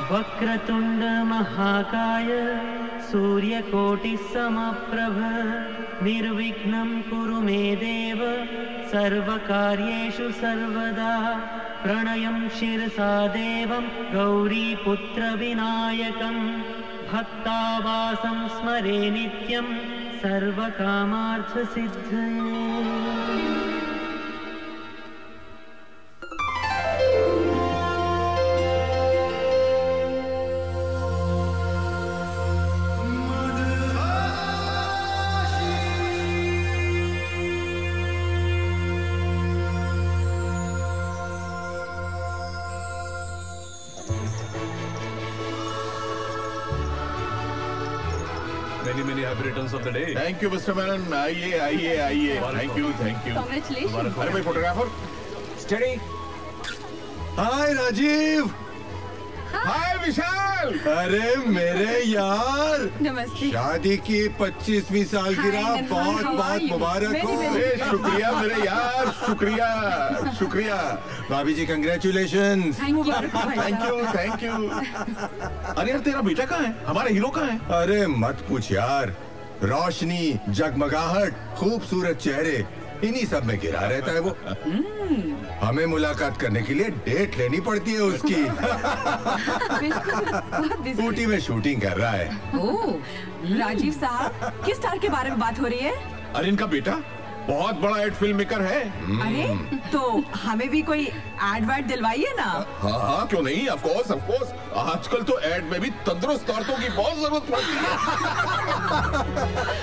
वक्रतुंड महाकाय सूर्यकोटिसमप्रभ निर्विघ्नं कुरु मे देव सर्वकार्येषु सर्वदा प्रणयं शिरसा देवं गौरीपुत्र विनायकं भक्तावासं स्मरे नित्यं सर्वकामार्थसिद्धये। Many happy returns of the day. Thank you, Mr. Menon. आइए आइए आइए. Thank you. Congratulations. अरे भाई photographer. Steady. Hi Rajiv. Hi Vishal. अरे मेरे यार. नमस्ते. शादी की 25वीं सालगिरह बहुत बहुत मुबारक हो. शुक्रिया मेरे यार. शुक्रिया. भाभी जी कंग्रेचुलेशंस. Thank you. अरे यार तेरा बेटा कहाँ है? हमारा हीरो कहाँ है? अरे मत पूछ यार. रोशनी, जगमगाहट, खूबसूरत चेहरे, इन्हीं सब में गिरा रहता है वो. हमें मुलाकात करने के लिए डेट लेनी पड़ती है उसकी. ऊटी में शूटिंग कर रहा है. ओह, राजीव साहब, किस स्टार के बारे में बात हो रही है? अरे इनका बेटा बहुत बड़ा एड फिल्म मेकर है. अरे तो हमें भी कोई एड वाड दिलवाइए ना. हाँ क्यों नहीं. Of course. आजकल तो एड में भी तंदुरुस्त औरतों की बहुत जरूरत पड़ती है.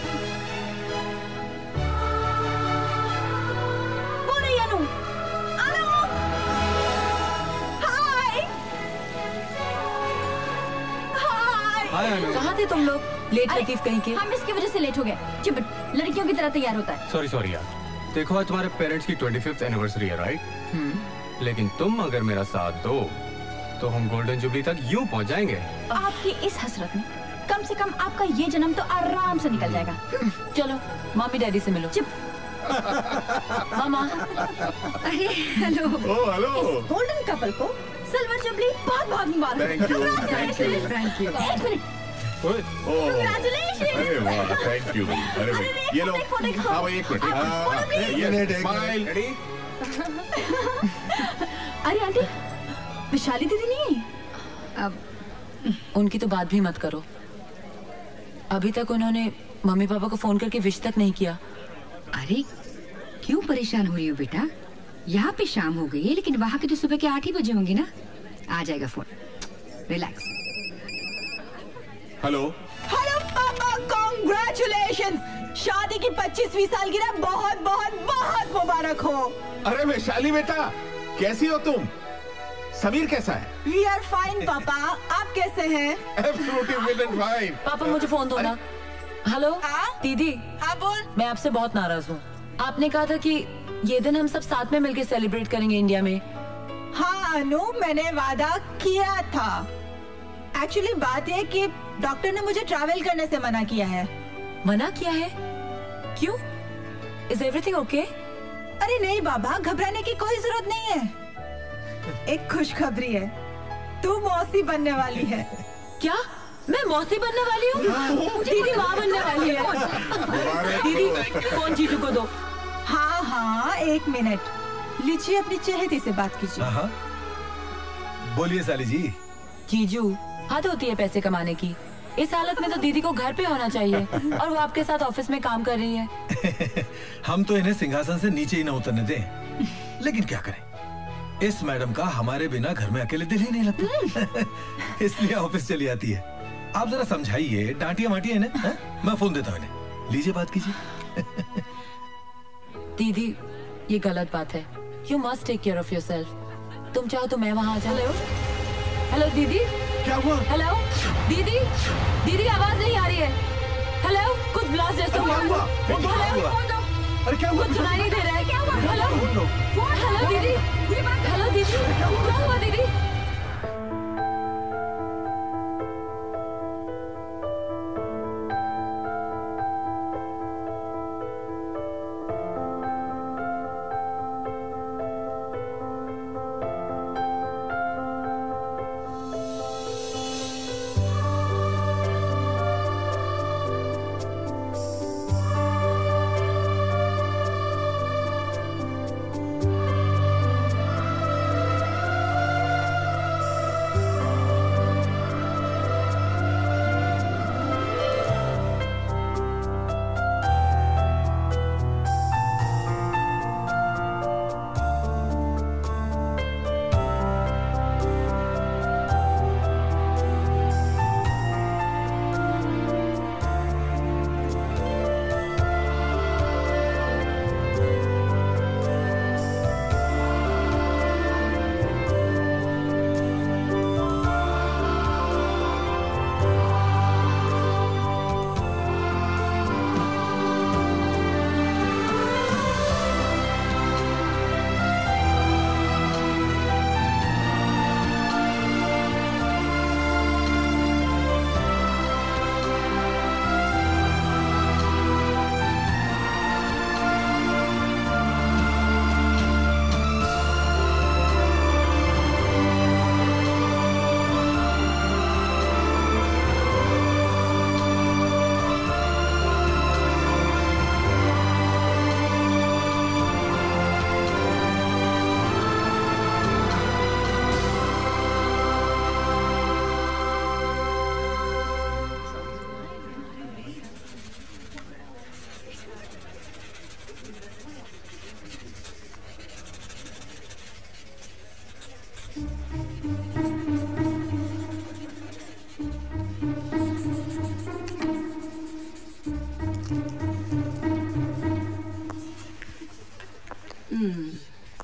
कहाँ थे तुम लोग? लेट लतीफ कहीं के. हम इसकी वजह से लेट हो गए. चिपट लड़कियों की तरह तैयार होता है. सॉरी यार. देखो आज तुम्हारे पेरेंट्स की 25th एनिवर्सरी है, राइट? लेकिन तुम अगर मेरा साथ दो तो हम गोल्डन जुबली तक यूं पहुंच जाएंगे. आपकी इस हसरत में कम से कम आपका ये जन्म तो आराम से निकल जाएगा. चलो मम्मी डैडी से मिलो. चिप. मामा. अरे हेलो. गोल्डन कपल को सिल्वर जुबली बहुत बहुत मुबारक. Thank you. एक मिनट. Congratulations. अरे वाह थैंक यू. अरे भाई ये लो. हाँ भाई एक मिनट. ये स्माइल. अरे आंटी विशाली दीदी नहीं. अब उनकी तो बात भी मत करो. अभी तक उन्होंने मम्मी पापा को फोन करके विश तक नहीं किया. अरे क्यों परेशान हो रही हो बेटा? यहाँ पे शाम हो गई है लेकिन वहाँ के तो सुबह के 8 ही बजे होंगे ना. आ जाएगा phone. Relax. Hello papa. Congratulations. शादी की 25वीं सालगिरह बहुत बहुत बहुत मुबारक हो. अरे वैशाली बेटा कैसी हो तुम? समीर कैसा है? वी आर फाइन पापा. आप कैसे हैं? Absolutely fit and fine. Papa मुझे फोन दो ना. हेलो दीदी. हाँ बोल. मैं आपसे बहुत नाराज हूँ. आपने कहा था कि ये दिन हम सब साथ में मिलकर सेलिब्रेट करेंगे इंडिया में. हाँ अनु, मैंने वादा किया था. एक्चुअली बात है कि डॉक्टर ने मुझे ट्रैवल करने से मना किया है. मना किया है? क्यों? Is everything okay? अरे नहीं बाबा, घबराने की कोई जरूरत नहीं है. एक खुशखबरी है. तू मौसी बनने वाली है. क्या? मैं मौसी बनने वाली हूँ? दीदी माँ बनने वाली है. दीदी फोन जीजू को दो. हाँ एक मिनट. लीजिए अपनी चहेती से बात कीजिए. बोलिए साली जी. जीजू हद होती है पैसे कमाने की. इस हालत में तो दीदी को घर पे होना चाहिए और वो आपके साथ ऑफिस में काम कर रही है. हम तो इन्हें सिंहासन से नीचे ही न उतरने दें. लेकिन क्या करें, इस मैडम का हमारे बिना घर में अकेले दिल ही नहीं लगता. इसलिए ऑफिस चली आती है. आप जरा समझाइए, डांटिए माटिए इन्हें. मैं फोन देता हूँ इन्हें. लीजिए बात कीजिए. दीदी ये गलत बात है. You must take care of yourself. तुम चाहो तो मैं वहाँ आ जाऊँ. हेलो दीदी. क्या हुआ? हेलो दीदी. दीदी आवाज नहीं आ रही है. हेलो कुछ ब्लास्ट जैसा हुआ. अरे क्या हुआ? कुछ सुनाई नहीं दे रहा है. क्या हुआ? हेलो दीदी. हेलो दीदी. क्या हुआ दीदी?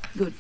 Good.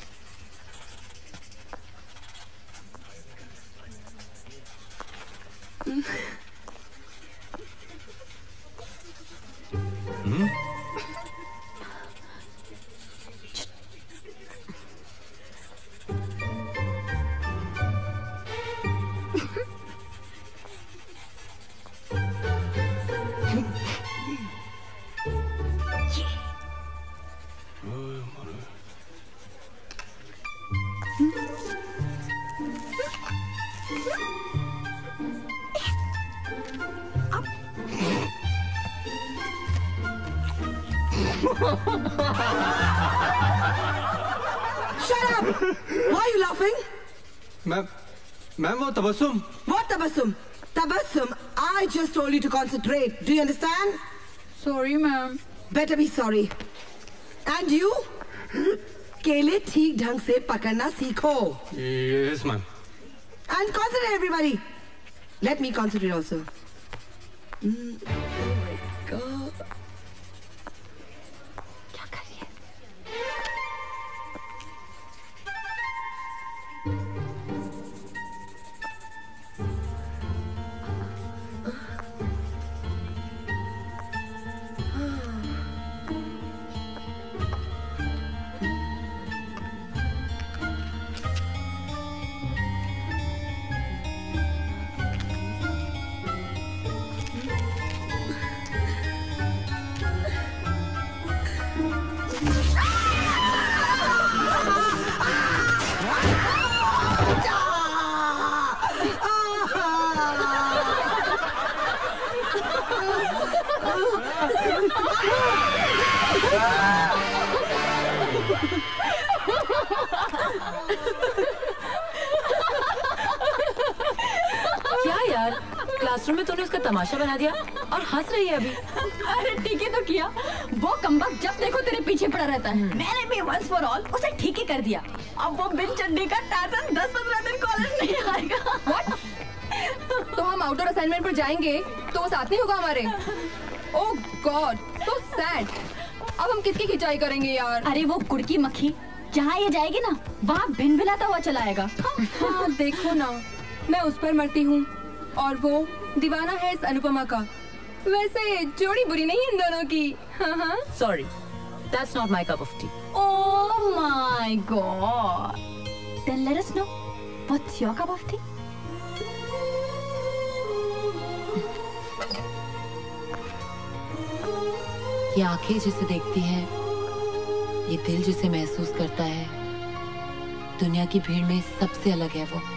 Shut up! Why are you laughing? Ma'am वो Tabassum. What tabassum? Tabassum, I just told you to concentrate. Do you understand? Sorry, ma'am. Better be sorry. And you? केले ठीक ढंग से पकड़ना सीखो. Yes, ma'am. And concentrate, everybody. Let me concentrate also. Oh my God. क्या कर रही है? क्या यार, क्लासरूम में तूने उसका तमाशा बना दिया और हंस रही है अभी। अरे ठीक है तो किया, वो कमबख्त जब देखो तेरे पीछे पड़ा रहता है। मैंने भी वंस फॉर ऑल उसे ठीक ही कर दिया। अब वो बिन चड्डी का टार्जन 10-15 दिन कॉलेज नहीं आएगा। What? तो हम आउटडोर असाइनमेंट पर जाएंगे तो वो साथ नहीं होगा हमारे। Oh god, so sad. अब हम किसकी खिंचाई करेंगे यार? अरे वो कुड़की मक्खी जहाँ ये जाएगी ना, वहाँ भिन-भिनाता हुआ चला आएगा। हाँ देखो ना, मैं उस पर मरती हूँ और वो दीवाना है इस अनुपमा का। वैसे जोड़ी बुरी नहीं इन दोनों की। हाँ। Sorry, that's not my cup of tea. Oh my God. Then let us know what's your cup of tea? ये आंखें जिसे देखती हैं, ये दिल जिसे महसूस करता है, दुनिया की भीड़ में सबसे अलग है वो।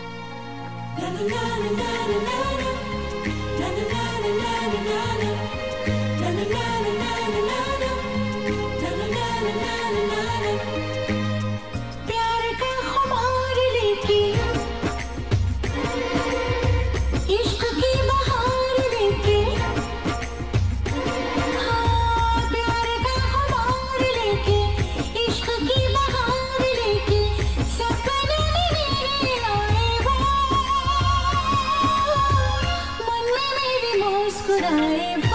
प्यार का खुमार लेके, इश्क की बहार लेके, हाँ प्यार का खुमार लेके, इश्क की बहार लेके, सपने मेरे आए वो, मन में मेरे मुस्कुराए वो।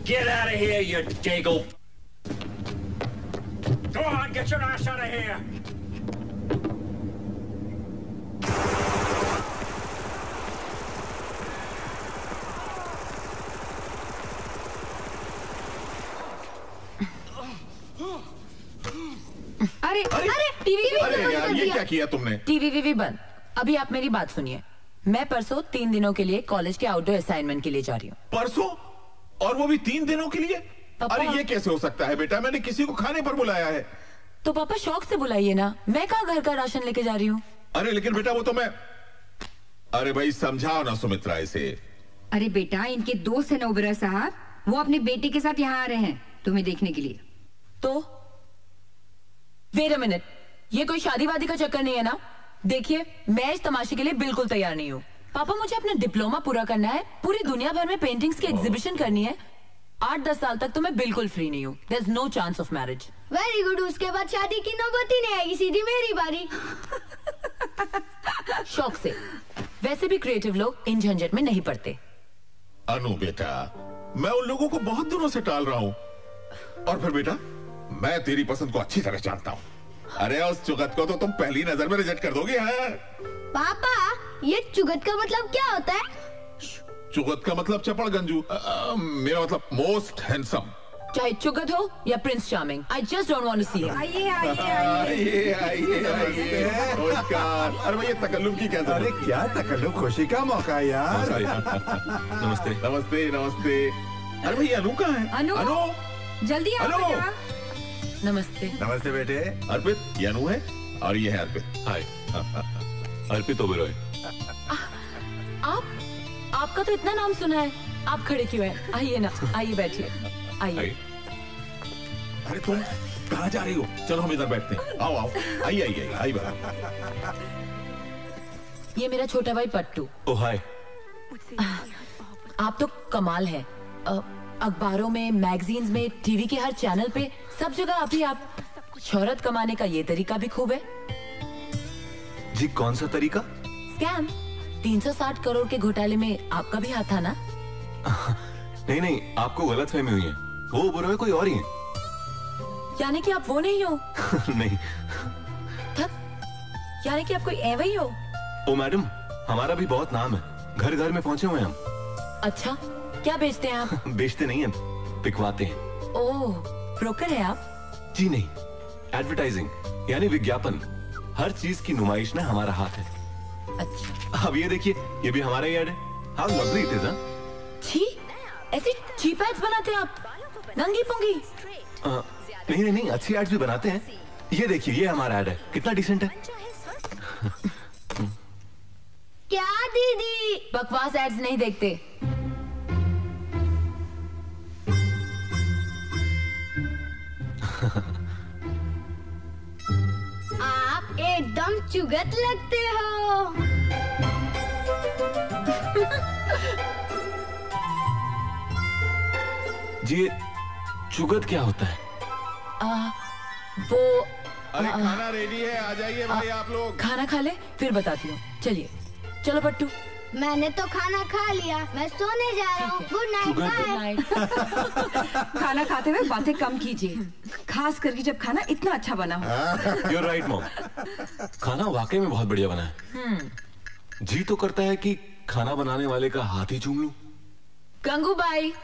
Get out of here, you dago! Go on, get your ass out of here! अरे टीवी अरे यार, ये क्या किया तुमने? टीवी बंद। अभी आप मेरी बात सुनिए। मैं परसों 3 दिनों के लिए कॉलेज के आउटडोर असाइनमेंट के लिए जा रही हूँ। परसों? और वो भी 3 दिनों के लिए? अरे ये कैसे हो सकता है बेटा? मैंने किसी को खाने पर बुलाया है। तो पापा शौक से बुलाइए ना, मैं कहाँ घर का राशन लेके जा रही हूँ। अरे लेकिन बेटा वो तो मैं, अरे भाई समझाओ ना सुमित्रा इसे। अरे बेटा, इनके दोस्त है ना ओबेरॉय साहब, वो अपने बेटे के साथ यहाँ आ रहे हैं तुम्हें देखने के लिए। तो वेट अ मिनट, ये कोई शादी वादी का चक्कर नहीं है ना? देखिए, मैं इस तमाशे के लिए बिल्कुल तैयार नहीं हूँ। पापा मुझे अपना डिप्लोमा पूरा करना है, पूरी दुनिया भर में पेंटिंग्स की एग्जीबिशन करनी है। 8-10 साल तक तो मैं बिल्कुल फ्री नहीं हूँ। There's no chance of marriage. Very good, उसके बाद शादी की नौबत ही नहीं आएगी, सीधी मेरी बारी। शौक से। वैसे भी क्रिएटिव लोग इन झंझट में नहीं पड़ते। अनु बेटा, मैं उन लोगों को बहुत दिनों से टाल रहा हूँ। और फिर बेटा, मैं तेरी पसंद को अच्छी तरह जानता हूँ। अरे उस चुगत को तो तुम पहली नजर में रिजेक्ट कर दोगे। हाँ? पापा, ये चुगत का मतलब क्या होता है? चुगत का मतलब चपड़ गंजू। मेरा मतलब मोस्ट हैंडसम। चाहे चुगत हो या prince charming, I just don't want to see him. आइए। नमस्कार। अरे भाई ये तकल्लुफ की क्या जरूरत? अरे क्या तकल्लुफ, खुशी का मौका यार। नमस्ते नमस्ते नमस्ते। अरे भाई अनु कहाँ है? अनु जल्दी आओ बेटा। नमस्ते। नमस्ते बेटे। अर्पित, ये अनु है और ये है अर्पित। हाय। अर्पित ओबेरॉय। आपका तो इतना नाम सुना है, आप खड़े क्यों हैं? आइए ना, आइए बैठिए, आइए। अरे तुम कहाँ जा रही हो? चलो हम इधर बैठते हैं। आओ आओ, आइए बाहर। ये मेरा छोटा भाई पट्टू। ओ हाय। आप तो कमाल है। अखबारों में, मैगजीन्स में, टीवी के हर चैनल पे, सब जगह आप शोहरत कमाने का ये तरीका भी खूब है। जी कौन सा तरीका? स्कैम। 360 करोड़ के घोटाले में आपका भी हाथ था ना? नहीं, आपको गलत फहमी हुई है। वो ओबेरॉय कोई और ही है। यानी कि आप वो नहीं हो? नहीं। यानी कि आप कोई ऐसा ही हो? ओ मैडम, हमारा भी बहुत नाम है, घर घर में पहुंचे हुए हैं हम। अच्छा, क्या बेचते हैं आप? बेचते नहीं हैं, पिकवाते हैं। ओह, ब्रोकर है आप? जी नहीं, एडवर्टाइजिंग यानी विज्ञापन। हर चीज की नुमाइश में हमारा हाथ है। अच्छा। अब ये देखिए, ये भी हमारा ही ऐड है। How lovely it is. छी, ऐसे चीप एड्स बनाते हैं आप? नंगी पुंगी। नहीं, अच्छी एड्स भी बनाते हैं। ये देखिए, ये हमारा ऐड है, कितना डिसेंट है। क्या दीदी? बकवास एड्स नहीं देखते। आप एकदम चुगत लगते हो। जी, चुगत क्या होता है? वो अरे खाना रेडी है, आ जाइए भाई आप लोग। खाना खा ले, फिर बताती हूँ। चलिए, चलो पट्टू। मैंने तो खाना खा लिया, मैं सोने जा रहा हूँ। Good night. खाना खाते हुए बातें कम कीजिए, खास करके जब खाना इतना अच्छा बना हो। You're right, mom. खाना वाकई में बहुत बढ़िया बना है। जी तो करता है कि खाना बनाने वाले का हाथ ही चूम लूं। गंगूबाई।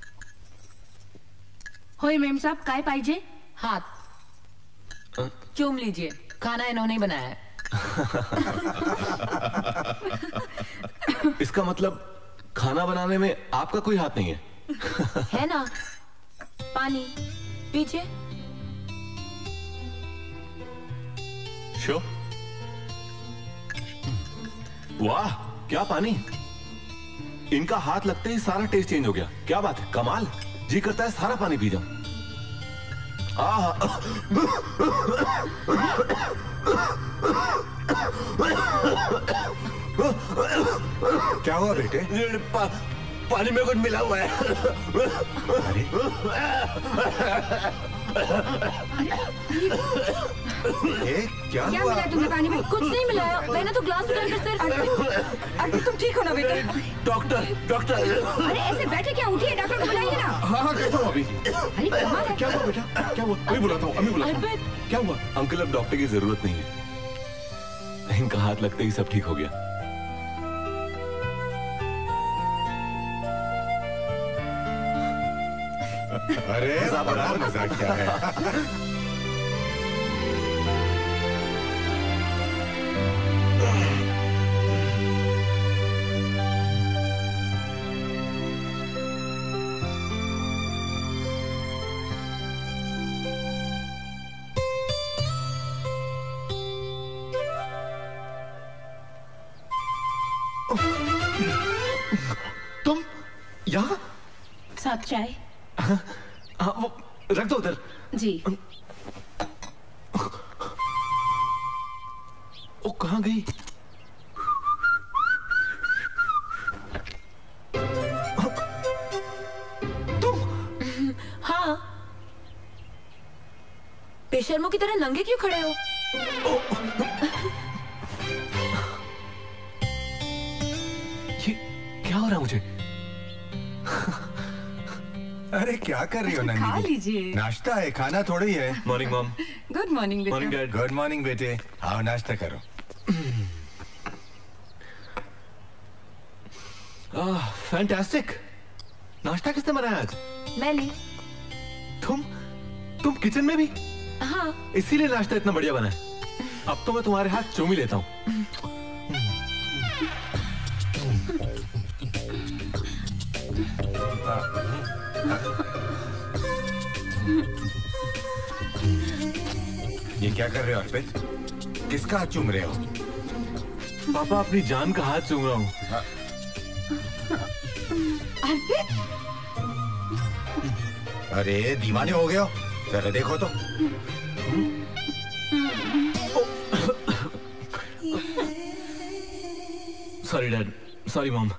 होय मेम साहब, काय पाहिजे? हाथ चूम लीजिए, खाना इन्होंने ही बनाया है। इसका मतलब खाना बनाने में आपका कोई हाथ नहीं है? है ना। पानी पीजिए। श्योर। वाह, क्या पानी! इनका हाथ लगते ही सारा टेस्ट चेंज हो गया। क्या बात है, कमाल। जी करता है सारा पानी पी जाऊं। क्या हुआ बेटे? पानी में कुछ मिला हुआ है। अरे क्या हुआ? मिला तुमने पानी में? कुछ नहीं मिलाया, मैंने तो ग्लास उठाकर सिर्फ। अरे तुम ठीक हो ना बेटे? डॉक्टर। अरे ऐसे बैठे क्या, उठिए, डॉक्टर को बुलाइए ना। हाँ कैसा हुआ अभी? अरे कहाँ है? क्या हुआ बेटा? क्या हुआ? अभी बुलाता हूँ, अभी बुलाता हूँ। क्या हुआ? अंकल अब डॉक्टर की जरूरत नहीं है। इनका हाथ लगते ही सब ठीक हो गया। अरे बड़ा मजाक क्या है? तुम यहाँ? साथ चाय? हाँ, वो रख दो उधर। जी। ओ कहाँ गई? हाँ। बेशर्मों की तरह नंगे क्यों खड़े हो? ये क्या हो रहा है मुझे? अरे क्या कर रही हो नंदी? खा लीजिए। नाश्ता है, खाना थोड़ी है। Morning mom. गुड मॉर्निंग बेटा। Morning dad. गुड मॉर्निंग बेटे, आओ नाश्ता करो। फैंटास्टिक। नाश्ता किसने बनाया आज? मैंने। तुम किचन में भी? हाँ। इसीलिए नाश्ता इतना बढ़िया बना है। अब तो मैं तुम्हारे हाथ चूम ही लेता हूँ। ये क्या कर रहे हो अर्पित? किसका हाथ चूम रहे हो? पापा अपनी जान का हाथ चूम रहा हूँ। अर्पित? अरे दीवाने हो गए हो? जरा देखो तो। Sorry dad, sorry mom.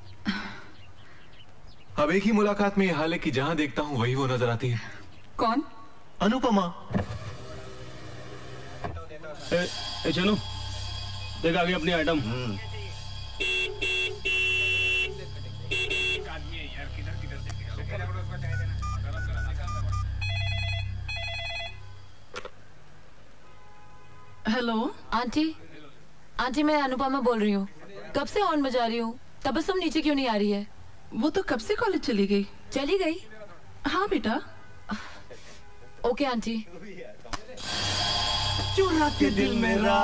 अब एक ही मुलाकात में ये हाल है कि जहां देखता हूँ वही वो नजर आती है। कौन? अनुपमा। चलो देख आगे अपनी आइटम। Hello aunty. आंटी मैं अनुपमा बोल रही हूँ। कब से हॉर्न बजा रही हूँ, तबस्सुम नीचे क्यों नहीं आ रही है? वो तो कब से कॉलेज चली गई। चली गई? हाँ बेटा। Okay aunty. चुरा के दिल मेरा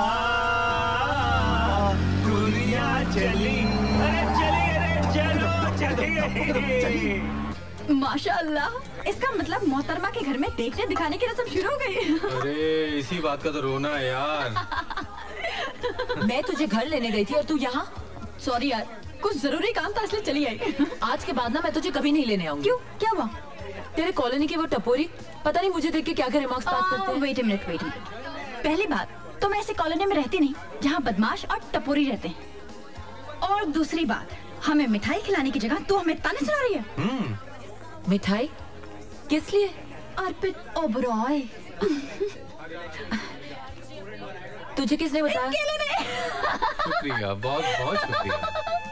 दुनिया चली। अरे चली, अरे चलो चली। माशाअल्लाह, इसका मतलब मोहतरमा के घर में देखने दिखाने की रस्म शुरू हो गई। अरे इसी बात का तो रोना है यार। मैं तुझे घर लेने गई थी और तू यहाँ? सॉरी यार, कुछ जरूरी काम था इसलिए चली आई। आज के बाद ना मैं तुझे कभी नहीं लेने आऊंगी। क्यों, क्या हुआ? तेरे कॉलोनी की वो टपोरी पता नहीं मुझे देख के क्या क्या रिमार्क्स पास करते हैं। Wait a minute, wait a minute. पहली बात तो मैं ऐसी कॉलोनी में रहती नहीं जहाँ बदमाश और टपोरी रहते हैं। और दूसरी बात, हमें मिठाई खिलाने की जगह तू हमें ताने सुना रही है। मिठाई? किस लिए? अर्पित ओबरॉय। तुझे किसने बताया? शुक्रिया, बहुत बहुत शुक्रिया।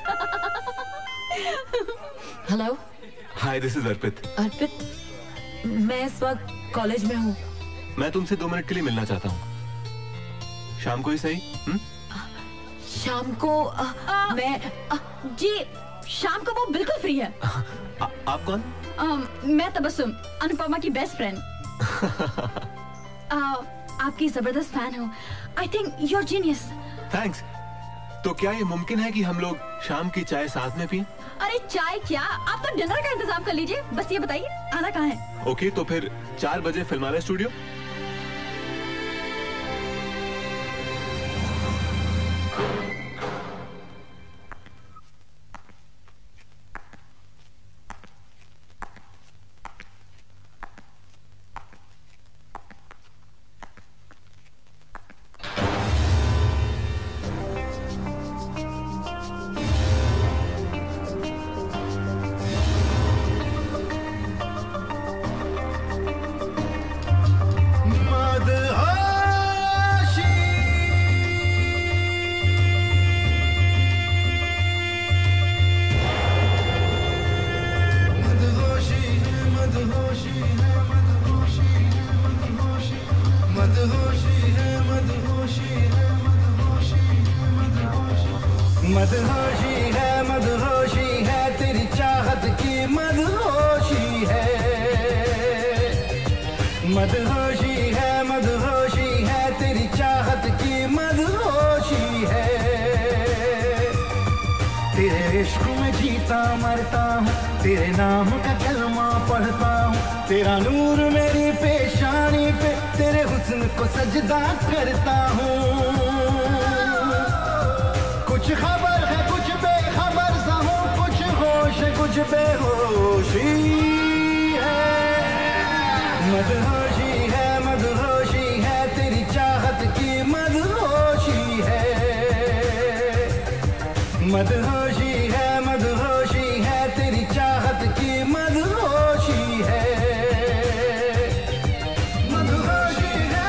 Hello. Hi, this is Arpit. Arpit, मैं इस वक्त कॉलेज में हूँ। मैं तुमसे 2 मिनट के लिए मिलना चाहता हूँ। शाम को ही सही? शाम को मैं जी शाम को वो बिल्कुल फ्री है। आप कौन? मैं तबस्सुम, अनुपमा की बेस्ट फ्रेंड। आपकी जबरदस्त फैन हूँ। I think you are genius. Thanks. तो क्या ये मुमकिन है कि हम लोग शाम की चाय साथ में पिएं? अरे चाय क्या, आप तो डिनर का इंतजाम कर लीजिए। बस ये बताइए आना कहाँ है? ओके, तो फिर 4 बजे फिल्मालय स्टूडियो। मदहोशी है तेरी चाहत की मदहोशी है। मदहोशी है तेरी चाहत की मदहोशी है। तेरे इश्क में जीता मरता हूँ, तेरे नाम का कलमा पढ़ता हूँ। तेरा नूर मेरी पेशानी पे, तेरे हुस्न को सजदा करता हूँ। कुछ खबर है कुछ बेखबर सा हूँ, कुछ होश है कुछ बेहोशी है। मदहोशी है तेरी चाहत की मदहोशी है। मदहोशी है तेरी चाहत की मदहोशी है। मदहोशी है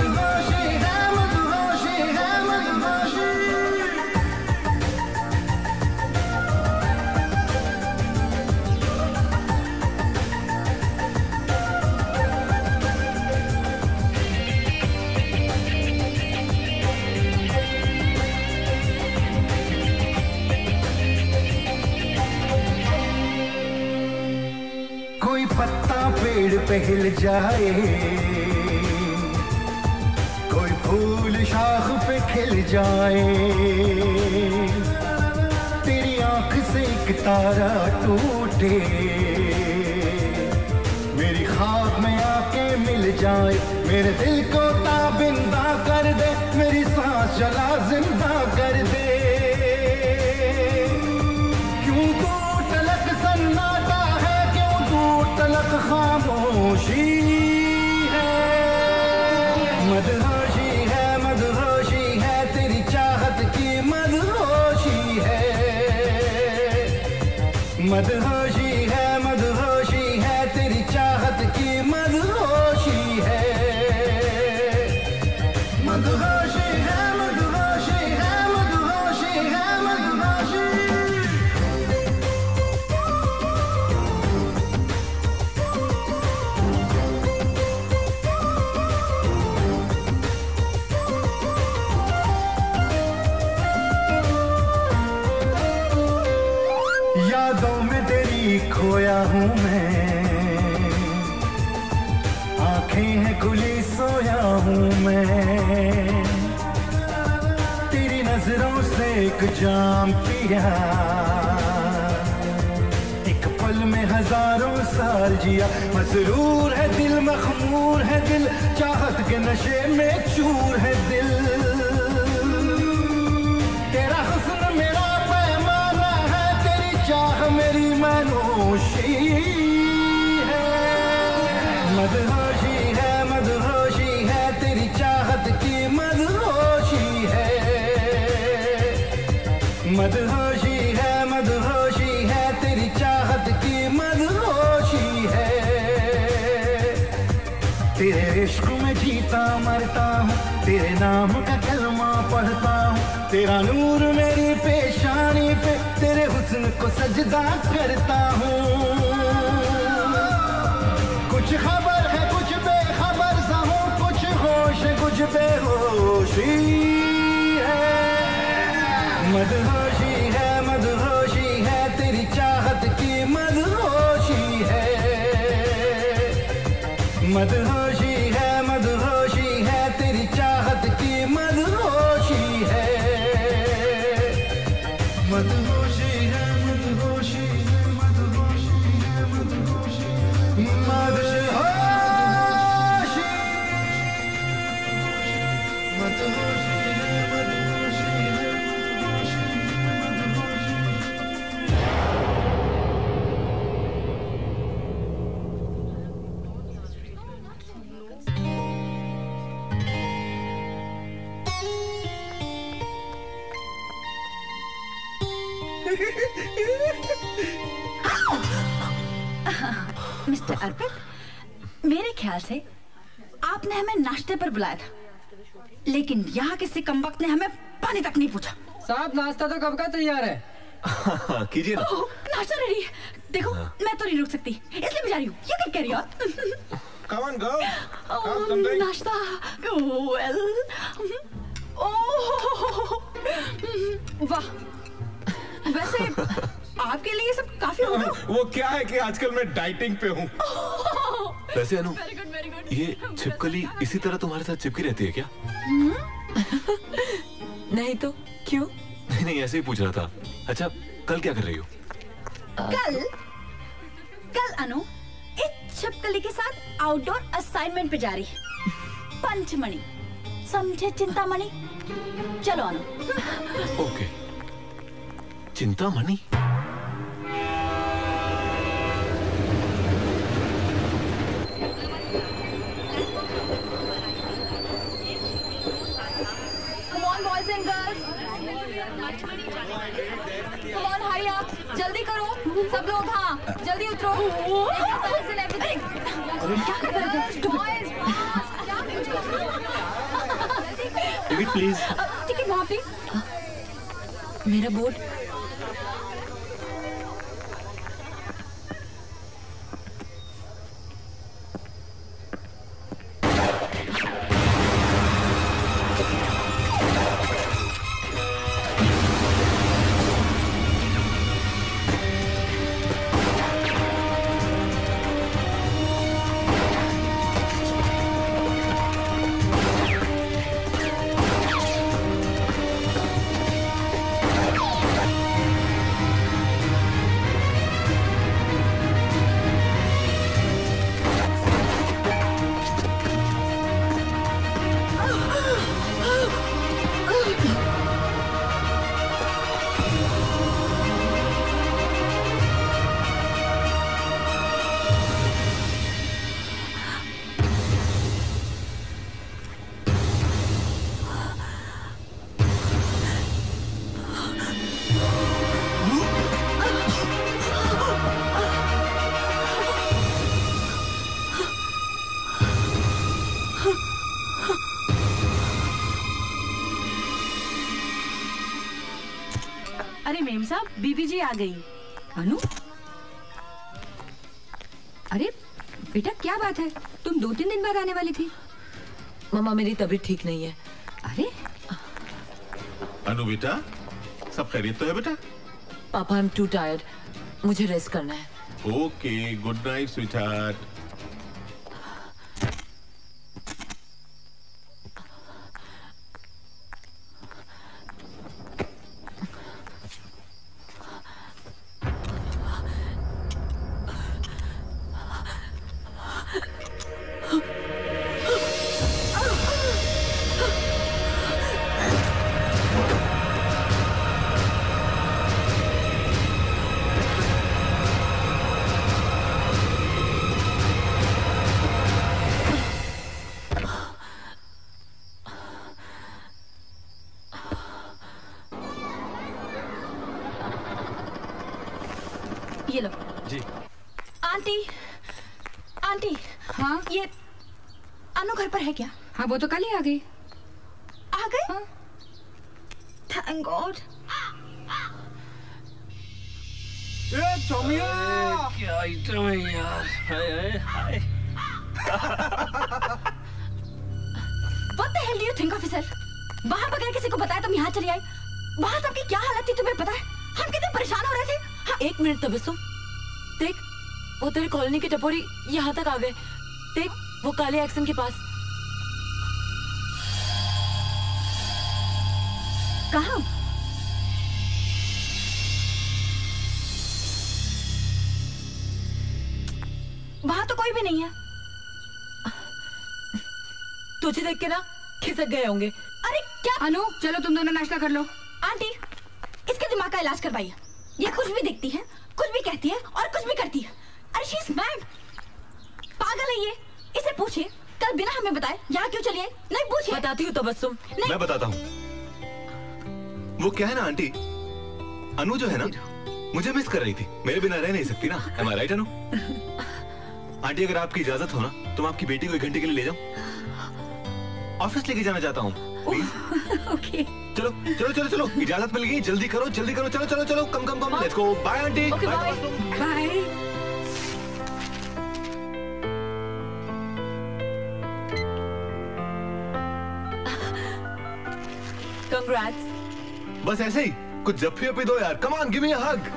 पत्ता पेड़ पे हिल जाए, कोई फूल शाख पे खिल जाए। तेरी आंख से एक तारा टूटे, मेरी ख्वाब में आके मिल जाए। मेरे दिल को ताबिंदा कर दे, मेरी सांस जला जिंदा कर दे। क्यों तू तलक सन्नाटा है, क्यों तू तलक खामोशी है। मदहोशी है तेरी चाहत की मदहोशी है। मदहोशी है तेरी चाहत की मदहोशी है। मदहोशी है मदहोशी है मदहोशी है मदहोशी। यादों में तेरी खोया हूँ मैं, आंखें हैं खुली सोया हूँ मैं। तेरी नजरों से एक जाम पिया, एक पल में हजारों साल जिया। मसरूर है दिल मखमूर है दिल, चाहत के नशे में चूर है दिल। तेरा हुस्न मेरा पैमाना है, तेरी चाह मेरी मनोशी है। मदहोशी है तेरी चाहत की मदहोशी है। मदहोशी है तेरी चाहत की मदहोशी है। तेरे इश्क में जीता मरता हूँ, तेरे नाम का कलमा पढ़ता हूँ। तेरा नूर मेरी पेशानी पे, तेरे हुस्न को सजदा करता हूँ। कुछ खबर है कुछ बेखबर सा हूँ, कुछ होश है कुछ बेहोशी है। मदहोशी है तेरी चाहत की मदहोशी है। मदहोशी है तेरी चाहत की मदहोशी है। मदहोशी है मदहोशी है मदहोशी है मदहोशी मदहोशी मदहोशी है मदहोशी है मिस्टर अर्पित, मेरे ख्याल से आपने हमें नाश्ते पर बुलाया था, लेकिन यहाँ किसी कमबख्त ने हमें पानी तक नहीं पूछा। साहब नाश्ता तो कब का तैयार है। कीजिए ना। नाश्ता रेडी है। देखो मैं तो नहीं रुक सकती, इसलिए मैं जा रही हूँ। You can carry on. Come on, go. नाश्ता well. ओह वाह, वैसे आपके लिए ये सब काफी होगा। वो क्या है कि आजकल मैं डाइटिंग पे हूँ। वैसे अनु, ये छिपकली इसी तरह तुम्हारे साथ चिपकी रहती है क्या? नहीं तो क्यों? नहीं ऐसे ही पूछ रहा था। अच्छा, कल क्या कर रही हो? कल अनु इस छिपकली के साथ आउटडोर असाइनमेंट पे जा रही है। पंचमणि, समझे चिंतामणि? चलो Anu. Okay. Chintamani? Come on boys and girls. Come on hurry up. जल्दी करो सब लोग। हाँ जल्दी उतरो। Listen everything. क्या कर रहे हो? Boys, ticket please. टिकट वहाँ प्लीज। मेरा बोर्ड। अरे मेम साहब, बीबी जी आ गई। अनु, अरे बेटा क्या बात है? तुम 2-3 दिन बाद आने वाली थी। मम्मा मेरी तबीयत ठीक नहीं है। अरे अनु बेटा, सब खैरियत तो है बेटा? Papa I am too tired, मुझे रेस्ट करना है। Okay, good night sweetheart. ये लो। जी। Aunty, aunty. हाँ ये अनु घर पर है क्या? हाँ वो तो कल ही आ गई। आ गई? हाँ। Thank God. चौमिया क्या आइटम है यार। हाय हाय। What the hell do you think of yourself? वहाँ बगैर किसी को बताया तुम यहाँ चली आई। वहाँ सबकी क्या हालत थी तुम्हें पता है? हम कितने परेशान हो रहे थे। हाँ, 1 मिनट तबस्सुम, देख वो तेरे कॉलोनी की टपोरी यहाँ तक आ गए। देख वो काले एक्शन के पास। कहाँ? वहाँ तो कोई भी नहीं है। तुझे देख के ना खिसक गए होंगे। अरे क्या? अनु चलो तुम दोनों नाश्ता कर लो। आंटी, इसके दिमाग का इलाज करवाइए। ये कुछ भी दिखती है, कुछ भी कहती है और कुछ भी करती है। अरे शी इज मैड, पागल है ये। इसे पूछिए कल बिना हमें बताए यहाँ क्यों चली आई। नहीं पूछिए। बताती हूँ तबस्सुम। मैं बताता हूँ। वो क्या है ना आंटी, अनु जो है ना मुझे मिस कर रही थी। मेरे बिना रह नहीं सकती ना। Am I right Anu? Aunty अगर आपकी इजाजत हो ना तो मैं आपकी बेटी को 1 घंटे के लिए ले जाऊं। ऑफिस लेके जाना चाहता हूँ। ओके। चलो चलो चलो चलो, इजाजत मिल गई। जल्दी करो जल्दी करो। चलो चलो चलो, come come come. Let's go. Bye aunty. Bye. Congrats. बस ऐसे ही कुछ जफ्फी अपी दो यार, कम ऑन गिव मी अ हग।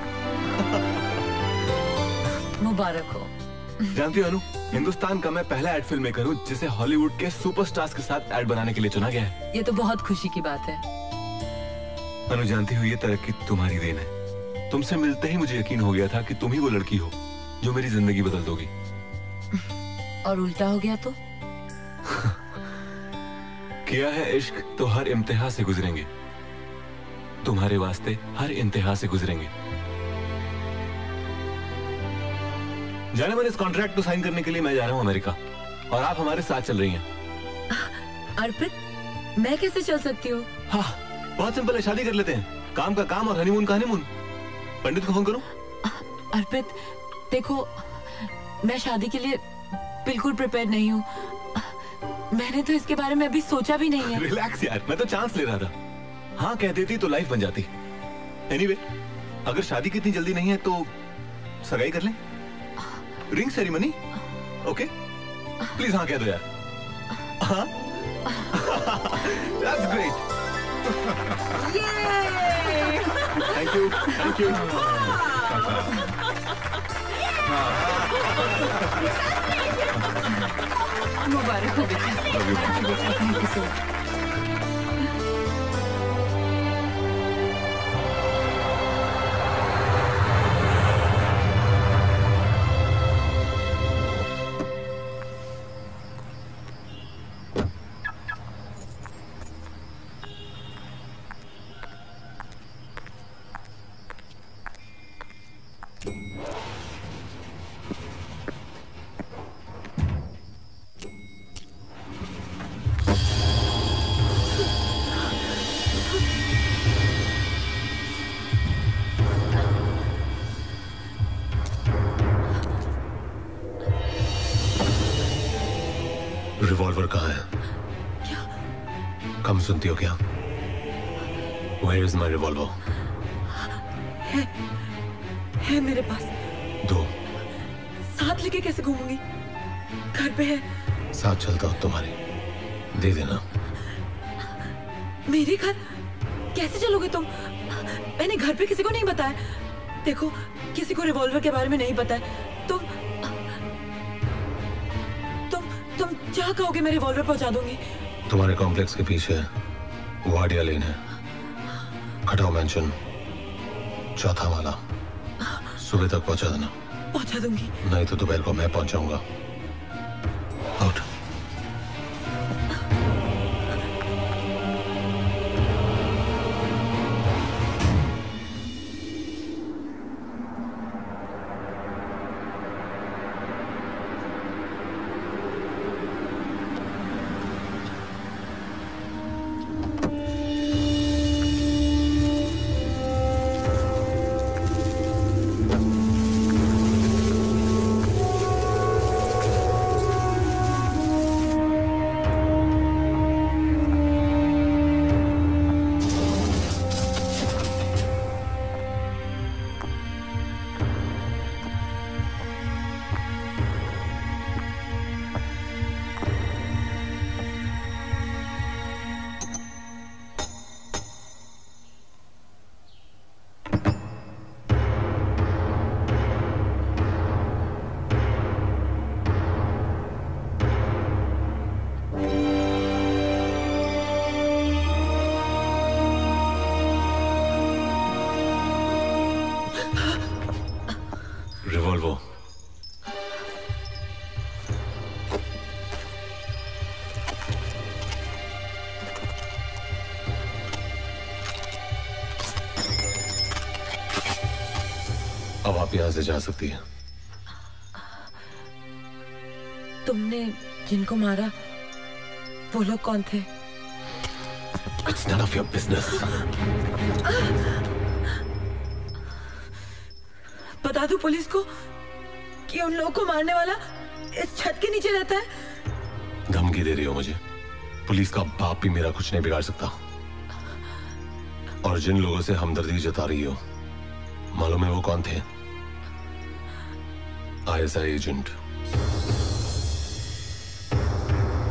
मुबारक हो। जानती हो अनु, हिंदुस्तान का मैं पहला एड फिल्म मेकर हूँ जिसे हॉलीवुड के सुपरस्टार्स के साथ एड बनाने के लिए चुना गया है। ये तो बहुत खुशी की बात है। अनु जानती हो, ये तरक्की तुम्हारी देन है। तुमसे मिलते ही मुझे यकीन हो गया था कि तुम ही वो लड़की हो जो मेरी जिंदगी बदल दोगी। और उल्टा हो गया तो? किया है इश्क तो हर इम्तिहा से गुजरेंगे, तुम्हारे वास्ते हर इंतहा से गुजरेंगे। जाने मन, इस कॉन्ट्रैक्ट को साइन करने के लिए मैं जा रहा हूँ अमेरिका और आप हमारे साथ चल रही हैं। अर्पित, मैं कैसे चल सकती हूँ? हाँ, बहुत सिंपल है, शादी कर लेते हैं। काम का काम और हनीमून का हनीमून। पंडित को फोन करूं? अर्पित देखो, मैं शादी के लिए बिल्कुल प्रिपेयर नहीं हूँ। मैंने तो इसके बारे में अभी सोचा भी नहीं है। रिलैक्स यार, मैं तो चांस ले रहा था। हाँ कह देती तो लाइफ बन जाती। एनीवे, अगर शादी की इतनी जल्दी नहीं है तो सगाई कर लें। Ring ceremony, okay? प्लीज हाँ कह दो यार। हाँ? That's great. Thank you, thank you. मुबारक हो बेटा। Thank you so much. Revolver कहाँ है? कम सुनती हो क्या? Where is my revolver? है मेरे पास। दो। साथ लेके कैसे घूमूंगी? घर पे है। साथ चलता हूँ तुम्हारी, दे देना। मेरे घर कैसे चलोगे तुम? मैंने घर पे किसी को नहीं बताया। देखो, किसी को रिवॉल्वर के बारे में नहीं पता है। तुम क्या कहोगे, मैं रिवॉल्वर पहुंचा दूंगी। तुम्हारे कॉम्प्लेक्स के पीछे वाडिया लेन है, खटाव मैंशन, चौथा वाला। सुबह तक पहुंचा देना। पहुंचा दूंगी। नहीं तो दोपहर को मैं पहुंचाऊंगा। आउट। रिवॉल्वर। अब आप यहां से जा सकती हैं। तुमने जिनको मारा वो लोग कौन थे? It's none of your business. बता दूं पुलिस को कि उन लोगों को मारने वाला इस छत के नीचे रहता है? धमकी दे रही हो मुझे? पुलिस का बाप भी मेरा कुछ नहीं बिगाड़ सकता। और जिन लोगों से हमदर्दी जता रही हो, मालूम है वो कौन थे? ISI agent.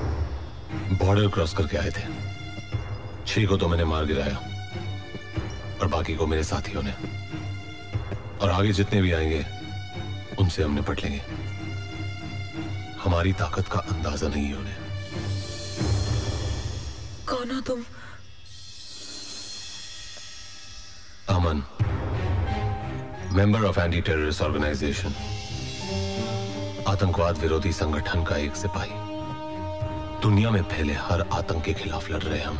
बॉर्डर क्रॉस करके आए थे। 6 को तो मैंने मार गिराया। और बाकी को मेरे साथियों ने। और आगे जितने भी आएंगे उनसे हम निपट लेंगे। हमारी ताकत का अंदाजा नहीं है उन्हें। कौन हो तुम? Aman, member of anti terrorist organisation, आतंकवाद विरोधी संगठन का एक सिपाही। दुनिया में फैले हर आतंक के खिलाफ लड़ रहे हम,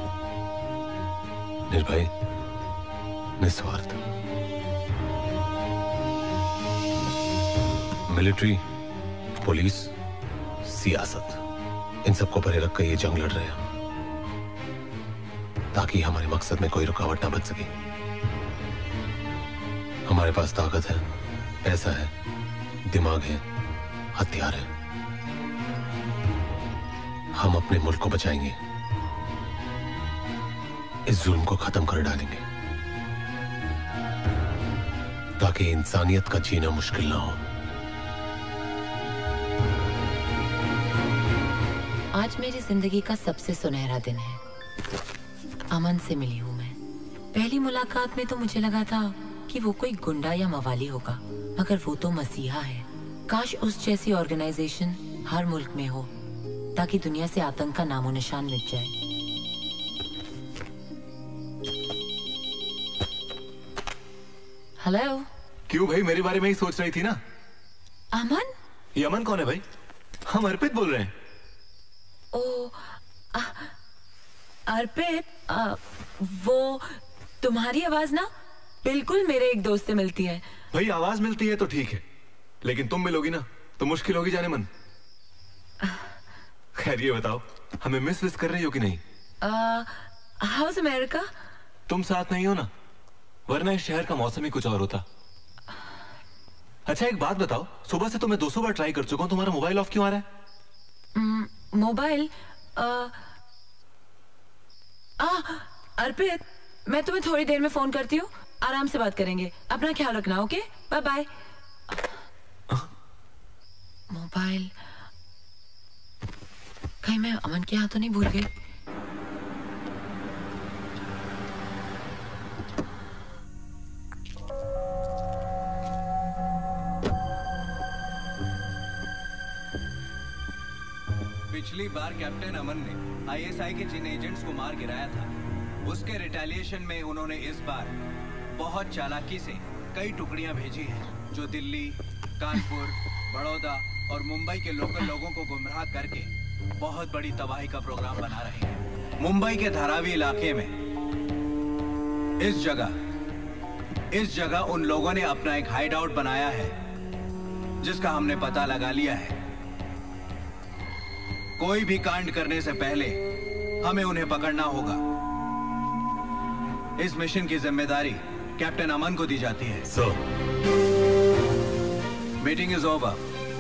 निर्भय, निस्वार्थ। मिलिट्री, पुलिस, सियासत, इन सबको परे रखकर ये जंग लड़ रहे हैं ताकि हमारे मकसद में कोई रुकावट ना बच सके। हमारे पास ताकत है, पैसा है, दिमाग है, हथियार है। हम अपने मुल्क को बचाएंगे, इस जुल्म को खत्म कर डालेंगे ताकि इंसानियत का जीना मुश्किल ना हो। आज मेरी जिंदगी का सबसे सुनहरा दिन है। अमन से मिली हूँ मैं। पहली मुलाकात में तो मुझे लगा था कि वो कोई गुंडा या मवाली होगा, मगर वो तो मसीहा है। काश उस जैसी ऑर्गेनाइजेशन हर मुल्क में हो ताकि दुनिया से आतंक का नामो निशान मिट जाए। हेलो। क्यों भाई, मेरे बारे में ही सोच रही थी ना? अमन? ये अमन कौन है भाई? हम अर्पित बोल रहे हैं। ओ, अर्पित, वो तुम्हारी आवाज ना बिल्कुल मेरे एक दोस्त से मिलती है। भाई आवाज मिलती है तो ठीक है, लेकिन तुम मिलोगी ना तो मुश्किल होगी जाने मन। खैर ये बताओ, हमें मिस विस कर रही हो कि नहीं? How's America? तुम साथ नहीं हो ना, वरना इस शहर का मौसम ही कुछ और होता। अच्छा एक बात बताओ, सुबह से तो मैं 200 बार ट्राई कर चुका हूँ, तुम्हारा मोबाइल ऑफ क्यों आ रहा है? मोबाइल? अर्पित, मैं तुम्हें थोड़ी देर में फोन करती हूँ, आराम से बात करेंगे। अपना ख्याल रखना, ओके? Bye bye. मोबाइल कहीं मैं अमन के हाथ तो नहीं भूल गई? पिछली बार कैप्टन अमन ने आईएसआई के जिन एजेंट्स को मार गिराया था, उसके रिटेलिएशन में उन्होंने इस बार बहुत चालाकी से कई टुकड़ियां भेजी हैं जो दिल्ली, कानपुर, बड़ौदा और मुंबई के लोकल लोगों को गुमराह करके बहुत बड़ी तबाही का प्रोग्राम बना रहे हैं। मुंबई के धारावी इलाके में इस जगह उन लोगों ने अपना एक हाइड आउट बनाया है जिसका हमने पता लगा लिया है। कोई भी कांड करने से पहले हमें उन्हें पकड़ना होगा। इस मिशन की जिम्मेदारी कैप्टन अमन को दी जाती है। Meeting is over.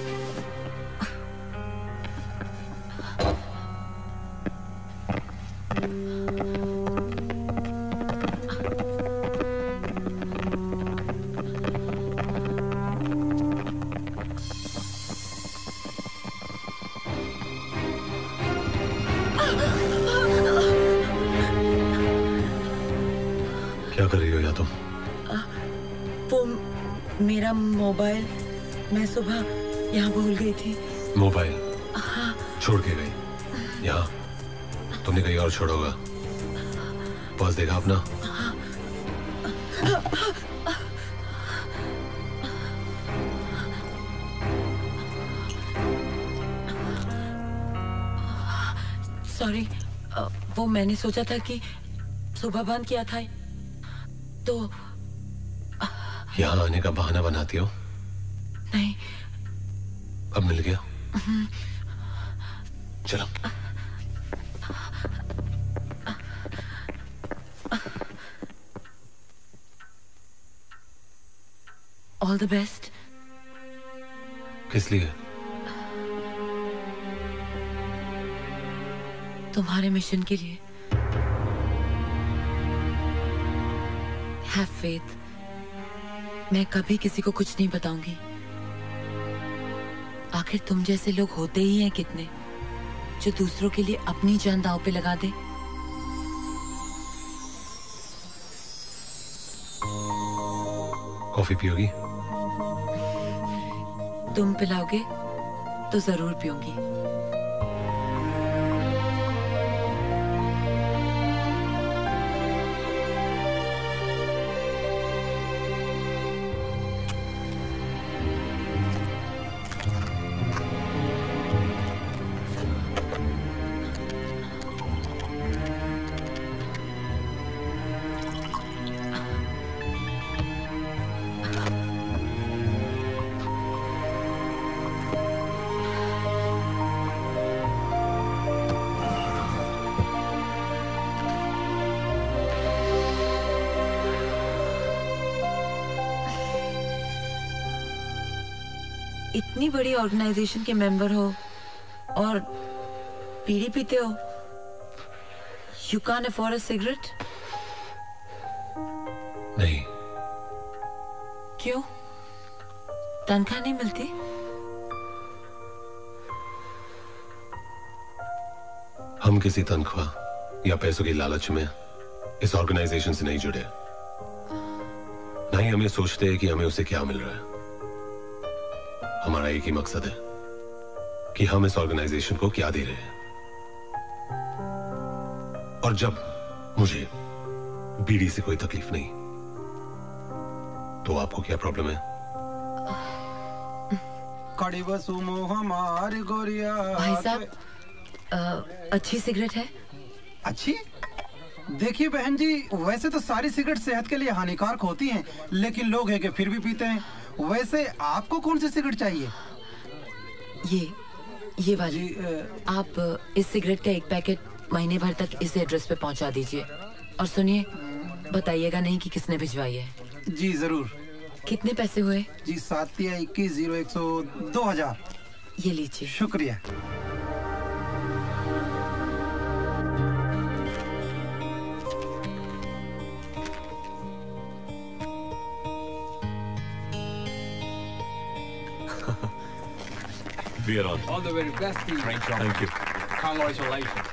क्या कर रही हो या तुम? वो मेरा मोबाइल मैं सुबह यहाँ भूल गई थी। मोबाइल? हाँ। छोड़ के गई यहाँ? तुमने कहीं और छोड़ोगा? पास देखा अपना? सॉरी, वो मैंने सोचा था कि सुबह बंद किया था तो। यहाँ आने का बहाना बनाती हो? नहीं। अब मिल गया? चलो। All the best. किस लिए? तुम्हारे मिशन के लिए। Have faith. मैं कभी किसी को कुछ नहीं बताऊंगी। आखिर तुम जैसे लोग होते ही हैं कितने जो दूसरों के लिए अपनी जान दांव पे लगा दे। कॉफी पियोगी? तुम पिलाओगे तो जरूर पीऊंगी। इतनी बड़ी ऑर्गेनाइजेशन के मेंबर हो और बीड़ी पीते हो। You can afford a cigarette? नहीं। क्यों? तनख्वाह नहीं मिलती? हम किसी तनख्वाह या पैसों की लालच में इस ऑर्गेनाइजेशन से नहीं जुड़े। ना ही हम ये सोचते हैं कि हमें उसे क्या मिल रहा है। हमारा एक ही मकसद है कि हम इस ऑर्गेनाइजेशन को क्या दे रहे हैं। और जब मुझे बीड़ी से कोई तकलीफ नहीं, तो आपको क्या प्रॉब्लम है? कड़ी बसुमो हमारी गोरिया। भाई साहब, अच्छी सिगरेट है? अच्छी? देखिए बहन जी, वैसे तो सारी सिगरेट सेहत के लिए हानिकारक होती हैं, लेकिन लोग हैं कि फिर भी पीते हैं। वैसे आपको कौन सी सिगरेट चाहिए? ये वाली। आप इस सिगरेट का एक पैकेट महीने भर तक इस एड्रेस पे पहुंचा दीजिए। और सुनिए, बताइएगा नहीं कि किसने भिजवाई है। जी जरूर। कितने पैसे हुए? जी 7 या 21 0 100 2000। ये लीजिए। शुक्रिया। We are on. All the very best to you. Thank you. Congratulations.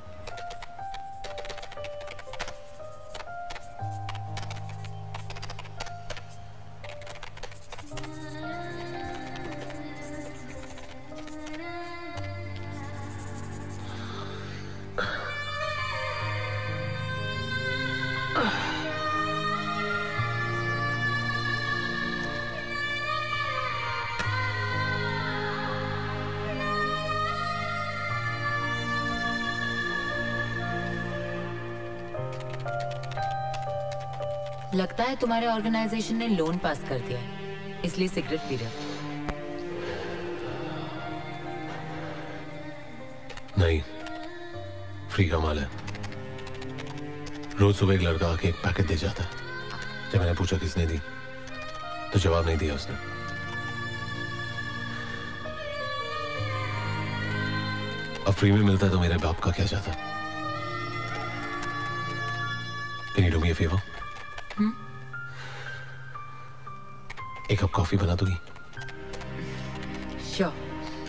लगता है तुम्हारे ऑर्गेनाइजेशन ने लोन पास कर दिया है, इसलिए सिगरेट पी रहे हो। नहीं, फ्री का माल है। रोज सुबह एक लड़का आके एक पैकेट दे जाता है। जब मैंने पूछा किसने दी, तो जवाब नहीं दिया उसने। अब फ्री में मिलता है तो मेरे बाप का क्या जाता? Can you do me a favor? एक कप कॉफी बना दोगी? Sure.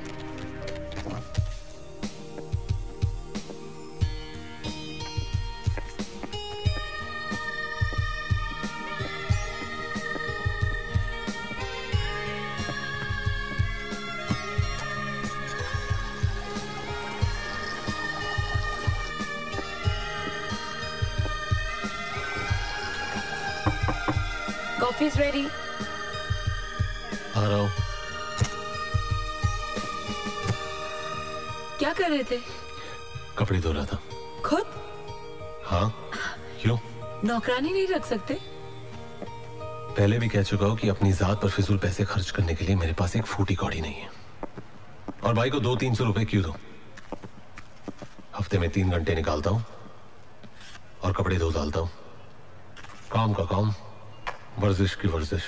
Coffee is ready. आ रहा हूं। क्या कर रहे थे? कपड़े धो रहा था। खुद? हाँ, क्यों? नौकरानी नहीं रख सकते? पहले भी कह चुका हूं कि अपनी जात पर फिजूल पैसे खर्च करने के लिए मेरे पास एक फूटी कौड़ी नहीं है। और भाई को 200-300 रुपए क्यों दूं? हफ्ते में 3 घंटे निकालता हूं और कपड़े धो डालता हूं। काम का काम, वर्जिश की वर्जिश।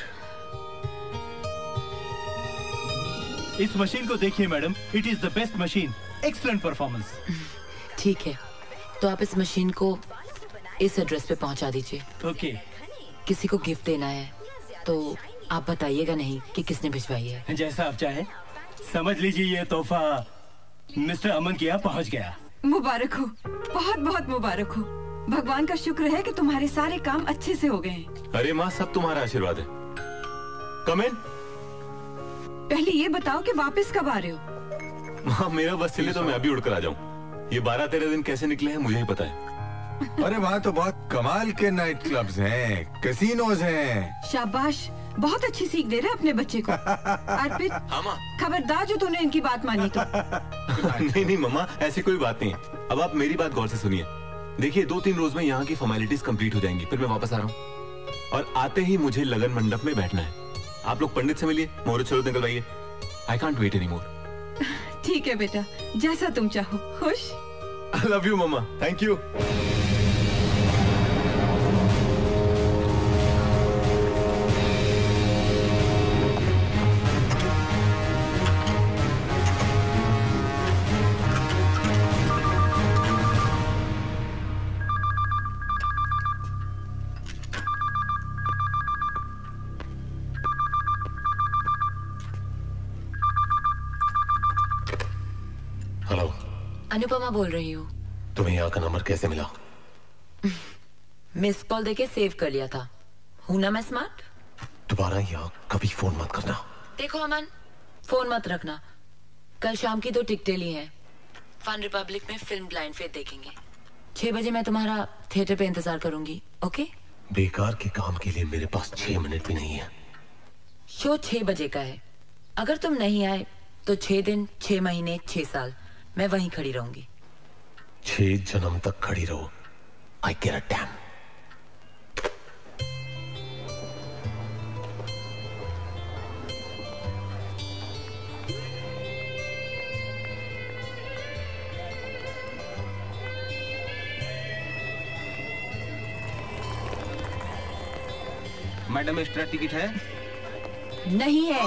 इस मशीन को देखिए madam, it is the best machine, excellent performance. ठीक है, तो आप इस मशीन को इस एड्रेस पे पहुंचा दीजिए। ओके। किसी को गिफ्ट देना है तो आप बताइएगा नहीं कि किसने भिजवाई है। जैसा आप चाहे। समझ लीजिए ये तोहफा मिस्टर अमन के यहाँ पहुँच गया। मुबारक हो, बहुत बहुत मुबारक हो। भगवान का शुक्र है कि तुम्हारे सारे काम अच्छे से हो गए हैं। अरे माँ, सब तुम्हारा आशीर्वाद है। कम इन। पहले ये बताओ कि वापस कब आ रहे हो? हाँ, मेरा बस चले तो मैं अभी उड़कर आ जाऊं। ये 12-13 दिन कैसे निकले हैं मुझे ही पता है। अरे वहाँ तो बहुत कमाल के नाइट क्लब्स हैं, कैसीनोज हैं। शाबाश, बहुत अच्छी सीख दे रहे अपने बच्चे को। अर्पित, खबरदार जो तूने इनकी बात मानी तो। नहीं नहीं मम्मा, ऐसी कोई बात नहीं है। अब आप मेरी बात गौर से सुनिए। देखिए 2-3 रोज में यहाँ की फॉर्मेलिटीज कंप्लीट हो जाएंगी, फिर मैं वापस आ रहा हूँ। और आते ही मुझे लगन मंडप में बैठना है। आप लोग पंडित से मिलिए, मुहूर्त शोहरत निकलवाइए। I can't wait any more. ठीक है बेटा, जैसा तुम चाहो। खुश? I love you mamma, thank you. Anupama बोल रही हूँ। तुम्हें यहाँ का नंबर कैसे मिला? मिस कॉल देके सेव कर लिया था। हूं ना मैं स्मार्ट? दोबारा यहाँ कभी फोन मत करना। देखो अमन, फोन मत रखना। कल शाम की 2 टिकटें ली हैं। फन रिपब्लिक में फिल्म ब्लाइंड फेथ देखेंगे। 6 बजे मैं तुम्हारा थिएटर पे इंतजार करूंगी, ओके? बेकार के काम के लिए मेरे पास 6 मिनट भी नहीं है। शो 6 बजे का है। अगर तुम नहीं आए तो 6 दिन, 6 महीने, 6 साल मैं वहीं खड़ी रहूंगी। 6 जन्म तक खड़ी रहो। I care a damn. Madam extra ticket है? नहीं है।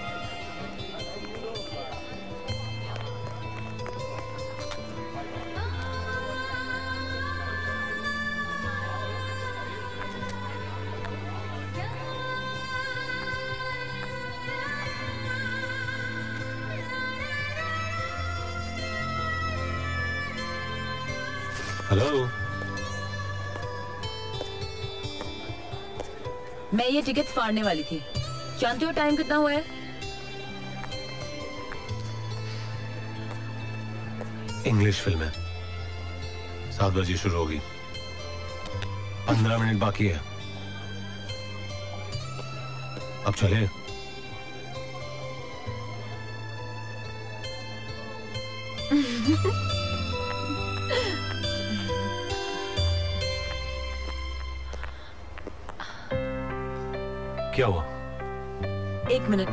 हेलो, मैं ये टिकट फाड़ने वाली थी। जानते हो टाइम कितना हुआ है? इंग्लिश फिल्म है, 7 बजे शुरू होगी। 15 मिनट बाकी है। अब चले। क्या हुआ? 1 मिनट।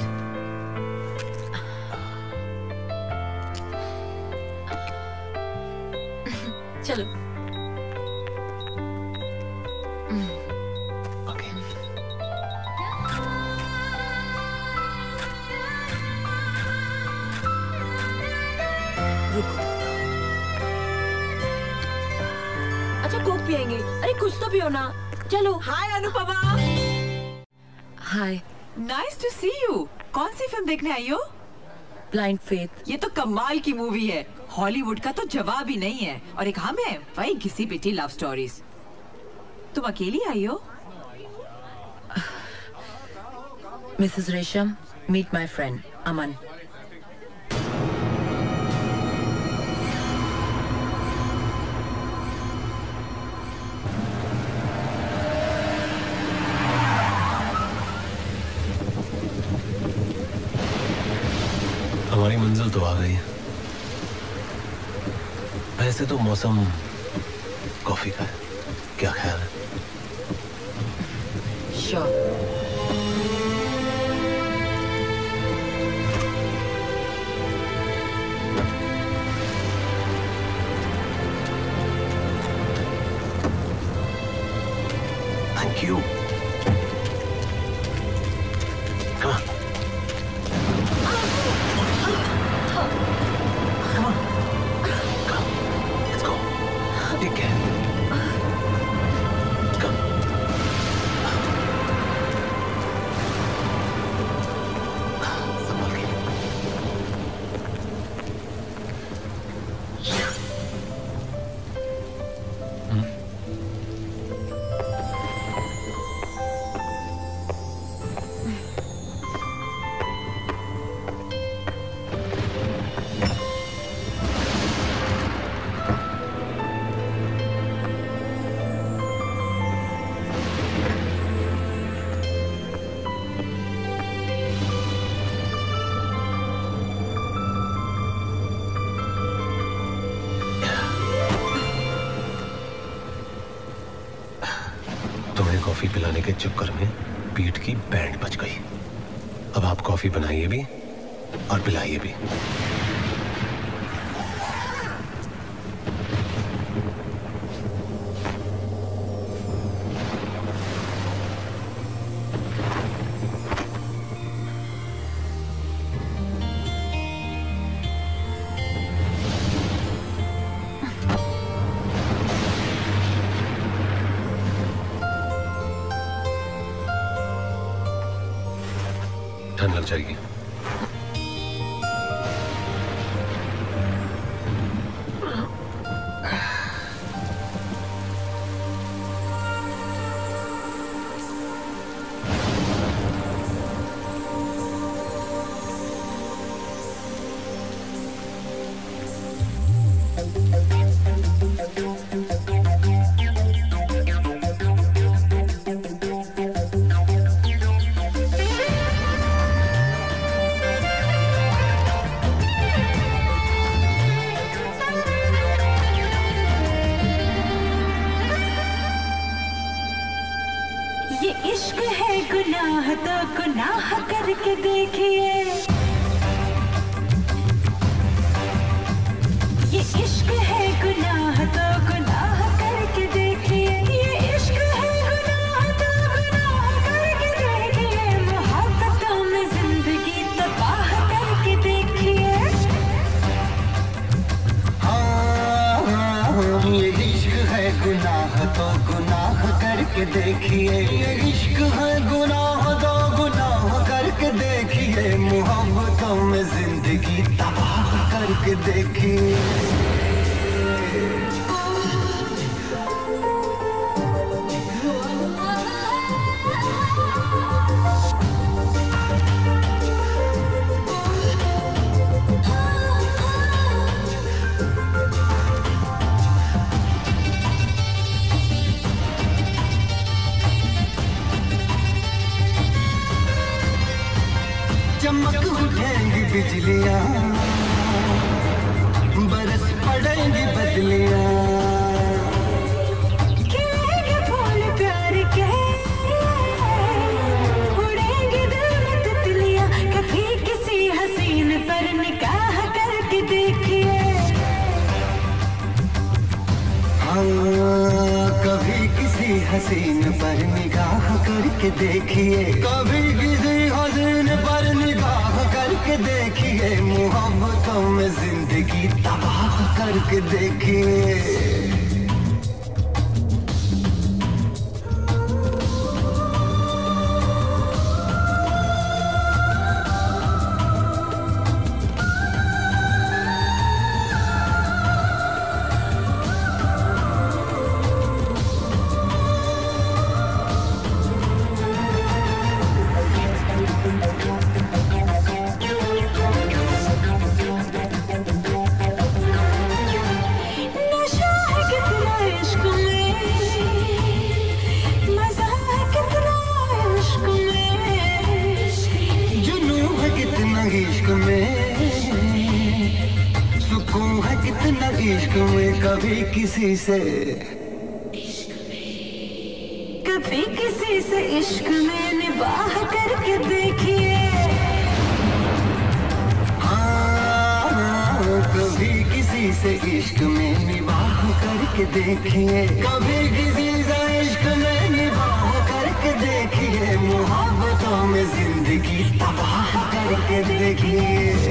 चलो। ओके। रुको। अच्छा कोक पिएंगे? अरे कुछ तो पियो ना। चलो। Hi Anupama. Hi. Nice to see you. कौन सी फिल्म देखने आई हो? Blind Faith. ये तो कमाल की मूवी है। हॉलीवुड का तो जवाब ही नहीं है। और एक हम है, वही घिसी पिटी लव स्टोरीज। तुम अकेली आई हो? मिसेस रेशम, मीट माय फ्रेंड अमन। हमारी मंजिल तो आ गई है। वैसे तो मौसम कॉफी का है, क्या ख्याल है? Sure. Thank you. Come on. Coffee पिलाने के चक्कर में पीठ की बैंड बच गई। अब आप कॉफी बनाइए भी और पिलाइए भी। ठंड लग जाएगी। ये इश्क है गुनाह तो गुनाह करके देखिए, ये इश्क है गुनाह तो गुनाह करके देखिए, ये इश्क है गुनाह तो गुनाह करके देखिए, मोहब्बतों में जिंदगी तबाह करके देखिए। ये इश्क है गुनाह तो गुनाह करके देखिए, ये इश्क है गुनाह तो गुनाह करके देखिए, मोहब्बतों में जिंदगी तबाह करके देखिए। चमक उठेंगी बिजलियां, बरस पड़ेंगी बदलियां, खिलेंगे फूल प्यार के, उड़ेंगे दिल में तितलियां, कभी किसी हसीन पर निगाह करके देखिए। हाँ, कभी किसी हसीन पर निगाह करके देखिए, कभी किसी हसीन पर निगाह करके देखिए, मोहब्बतों में जिंदगी तबाह करके देखिए। नशा है कितना इश्क में, मजा है कितना इश्क में, जुनून है कितना इश्क में, सुकून है कितना इश्क में, कभी किसी से कभी किसी से इश्क में निबाह करके देखिए। हाँ, कभी किसी से इश्क में निबाह करके देखिए, कभी किसी से इश्क में निबाह करके देखिए, मोहब्बतों में जिंदगी तबाह करके देखिए।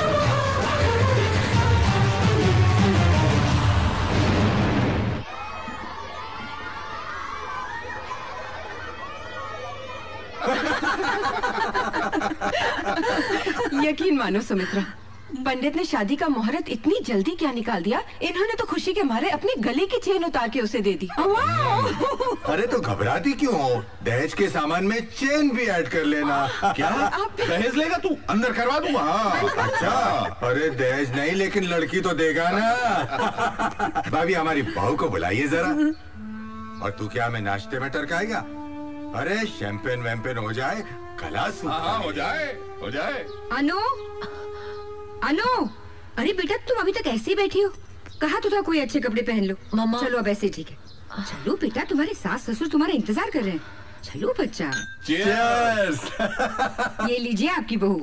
यकीन मानो सुमित्रा, पंडित ने शादी का मुहूर्त इतनी जल्दी क्या निकाल दिया, इन्होंने तो खुशी के मारे अपनी गले की चेन उतार के उसे दे दी। अरे तो घबराती क्यों हो? दहेज के सामान में चेन भी ऐड कर लेना। क्या दहेज लेगा तू? अंदर करवा दूंगा। हाँ, अच्छा। अरे दहेज नहीं, लेकिन लड़की तो देगा ना। भाभी हमारी बहू को बुलाइए जरा। और तू क्या हमें नाश्ते में टरकाएगा? अरे शैंपेन वैम्पेन हो जाए, गला सूखा हो जाए, हो जाए। अनु, अनु, अरे बेटा तुम अभी तक ऐसे ही बैठी हो? कहा तो था कोई अच्छे कपड़े पहन लो। मम्मा चलो अब ऐसे ठीक है। चलो बेटा, तुम्हारे सास ससुर तुम्हारा इंतजार कर रहे हैं। चलो बच्चा। Cheers! ये लीजिए आपकी बहू।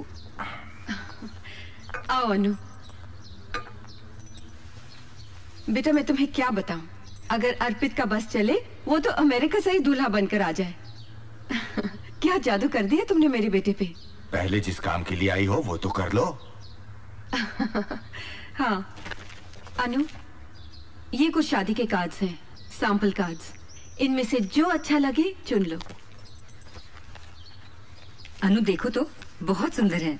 आओ अनु। बेटा मैं तुम्हें क्या बताऊं, अगर अर्पित का बस चले वो तो अमेरिका से ही दूल्हा बनकर आ जाए। क्या जादू कर दिया तुमने मेरे बेटे पे। पहले जिस काम के लिए आई हो वो तो कर लो। हाँ अनु, ये कुछ शादी के कार्ड्स हैं, सैंपल कार्ड्स। इनमें से जो अच्छा लगे चुन लो। अनु देखो तो, बहुत सुंदर है।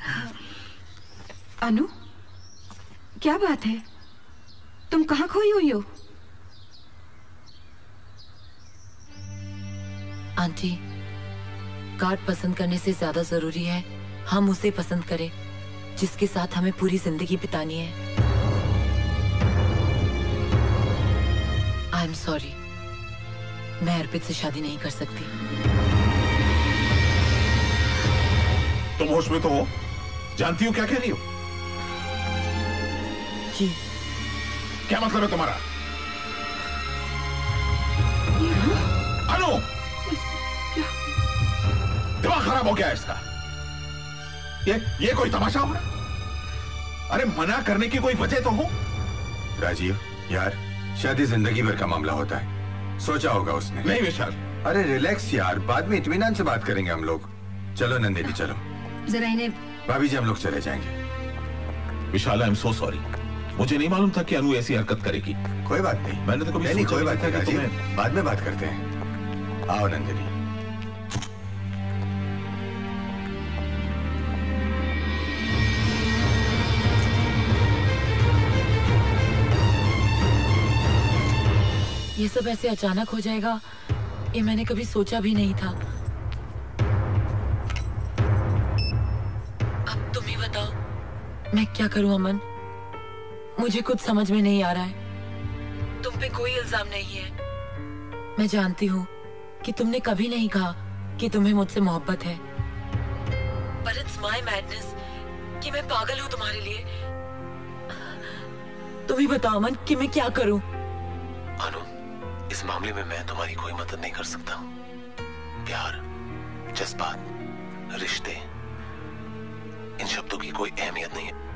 अनु, क्या बात है, तुम कहाँ खोई हुई हो? आंटी, कार्ड पसंद करने से ज्यादा जरूरी है हम उसे पसंद करें जिसके साथ हमें पूरी जिंदगी बितानी है। आई एम सॉरी, मैं अर्पित से शादी नहीं कर सकती। तुम होश में तो हो? जानती हो क्या कह रही हो? जी। क्या मतलब है तुम्हारा? अनु, दिमाग खराब हो गया इसका। ये कोई तमाशा हो रहा है? अरे मना करने की कोई वजह तो हो। राजीव यार, शादी जिंदगी भर का मामला होता है, सोचा होगा उसने। नहीं विशाल। अरे रिलैक्स यार, बाद में इत्मीनान से बात करेंगे हम लोग। चलो नंदिनी चलो। जरा इन्हें। भाभी जी हम लोग चले जाएंगे। विशाल आई एम सो सॉरी, मुझे नहीं मालूम था कि अनु ऐसी हरकत करेगी। कोई बात नहीं, मैंने तो कभी नहीं सोचा कोई बात था नहीं कि राजीव, बाद में बात करते हैं। आओ नंदिनी। ये सब ऐसे अचानक हो जाएगा ये मैंने कभी सोचा भी नहीं था। अब तुम ही बताओ मैं क्या करूं अमन, मुझे कुछ समझ में नहीं आ रहा है। तुम पे कोई इल्जाम नहीं है, मैं जानती हूँ कि तुमने कभी नहीं कहा कि तुम्हें मुझसे मोहब्बत है, पर इट्स माय मैडनेस कि मैं पागल हूँ तुम्हारे लिए। तुम ही बताओ अमन कि मैं क्या करूं। अनु, इस मामले में मैं तुम्हारी कोई मदद नहीं कर सकता। प्यार, जज्बात, रिश्ते, इन शब्दों की कोई अहमियत नहीं है।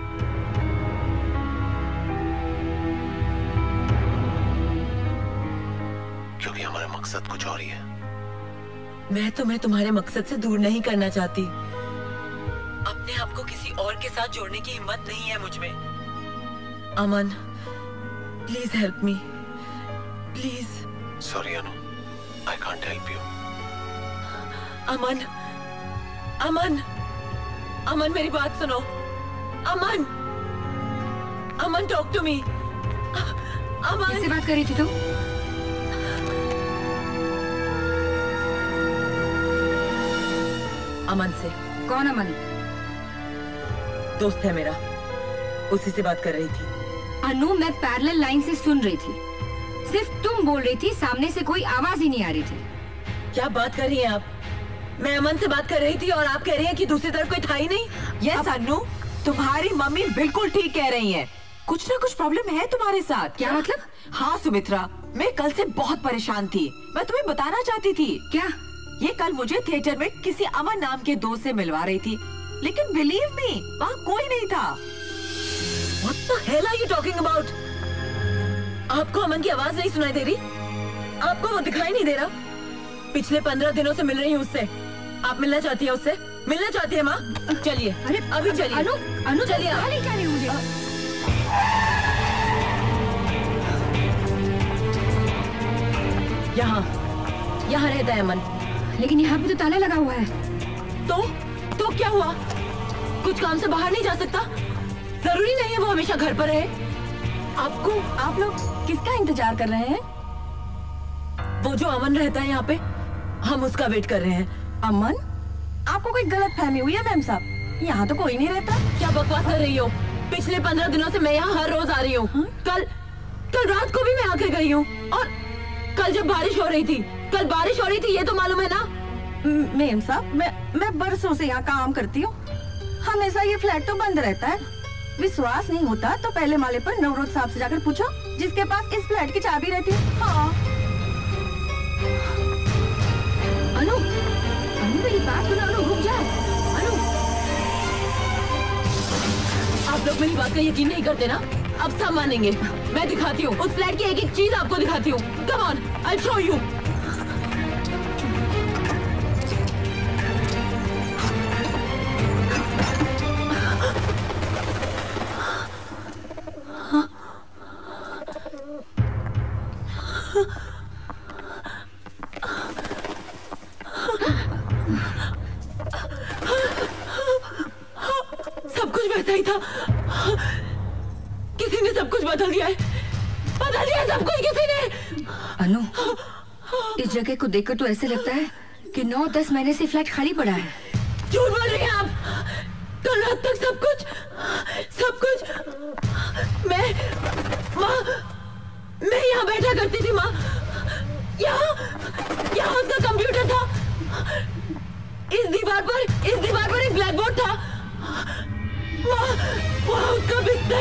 क्योंकि हमारा मकसद कुछ और ही है। मैं तुम्हें तुम्हारे मकसद से दूर नहीं करना चाहती, अपने आप को किसी और के साथ जोड़ने की हिम्मत नहीं है मुझ में। अमन, please help me, please. Sorry Anu, I can't help you. अमन, अमन, अमन मेरी बात सुनो। अमन, अमन टॉक टू मी। अमन, किससे बात कर रही थी तू? अमन से। कौन अमन? दोस्त है मेरा, उसी से बात कर रही थी। अनु, मैं पैरेलल लाइन से सुन रही थी, सिर्फ तुम बोल रही थी, सामने से कोई आवाज ही नहीं आ रही थी। क्या बात कर रही हैं आप? मैं अमन से बात कर रही थी और आप कह रही हैं कि दूसरी तरफ कोई था ही नहीं। यस अनु, तुम्हारी मम्मी बिल्कुल ठीक कह रही हैं। कुछ ना कुछ प्रॉब्लम है तुम्हारे साथ। क्या मतलब? हाँ सुमित्रा, मैं कल से बहुत परेशान थी, मैं तुम्हें बताना चाहती थी। क्या? ये कल मुझे थिएटर में किसी अमन नाम के दोस्त से मिलवा रही थी, लेकिन बिलीव मी वहाँ कोई नहीं था। What the hell are you talking about? आपको अमन की आवाज नहीं सुनाई दे रही? आपको वो दिखाई नहीं दे रहा? पिछले 15 दिनों से मिल रही हूँ उससे। आप मिलना चाहती हैं उससे? मिलना चाहती है माँ? चलिए, अरे अभी चलिए। अनु, अनु चलिए। कहाँ ले जा रही हो मुझे? यहाँ रहता है अमन। लेकिन यहाँ पे तो ताला लगा हुआ है। तो क्या हुआ? कुछ काम से बाहर नहीं जा सकता? जरूरी नहीं है वो हमेशा घर पर रहे। आप लोग किसका इंतजार कर रहे हैं? वो जो अमन रहता है यहाँ पे, हम उसका वेट कर रहे हैं। अमन? आपको कोई गलत फहमी हुई है मैम साहब, यहाँ तो कोई नहीं रहता। क्या बकवास कर रही हो? पिछले 15 दिनों से मैं यहाँ हर रोज आ रही हूँ। कल रात को भी मैं आके गई हूँ, और कल जब बारिश हो रही थी, ये तो मालूम है ना? मैम साहब, मैं बरसों से यहाँ काम करती हूँ, हमेशा ये फ्लैट तो बंद रहता है। विश्वास नहीं होता तो पहले माले पर नवरोज साहब से जाकर पूछो, जिसके पास इस फ्लैट की चाबी रहती है। हाँ। अनु, अनु मेरी बात सुनो, अनु रुक जा। अनु, आप लोग मेरी बात का यकीन नहीं करते ना? अब सब मानेंगे। मैं दिखाती हूँ, उस फ्लैट की एक एक चीज आपको दिखाती हूँ। Come on, I show you. सब कुछ वैसा ही था। किसी ने सब कुछ बदल दिया है, बदल दिया सब कुछ किसी ने। अनु, इस जगह को देखकर तो ऐसे लगता है कि 9-10 महीने से फ्लैट खाली पड़ा है। झूठ बोल रही हैं आप। कल रात तक सब कुछ मैं यहाँ बैठा करती थी माँ। यहाँ उसका कंप्यूटर था। इस दीवार पर एक ब्लैक बोर्ड था। वहाँ उसका बिस्तर।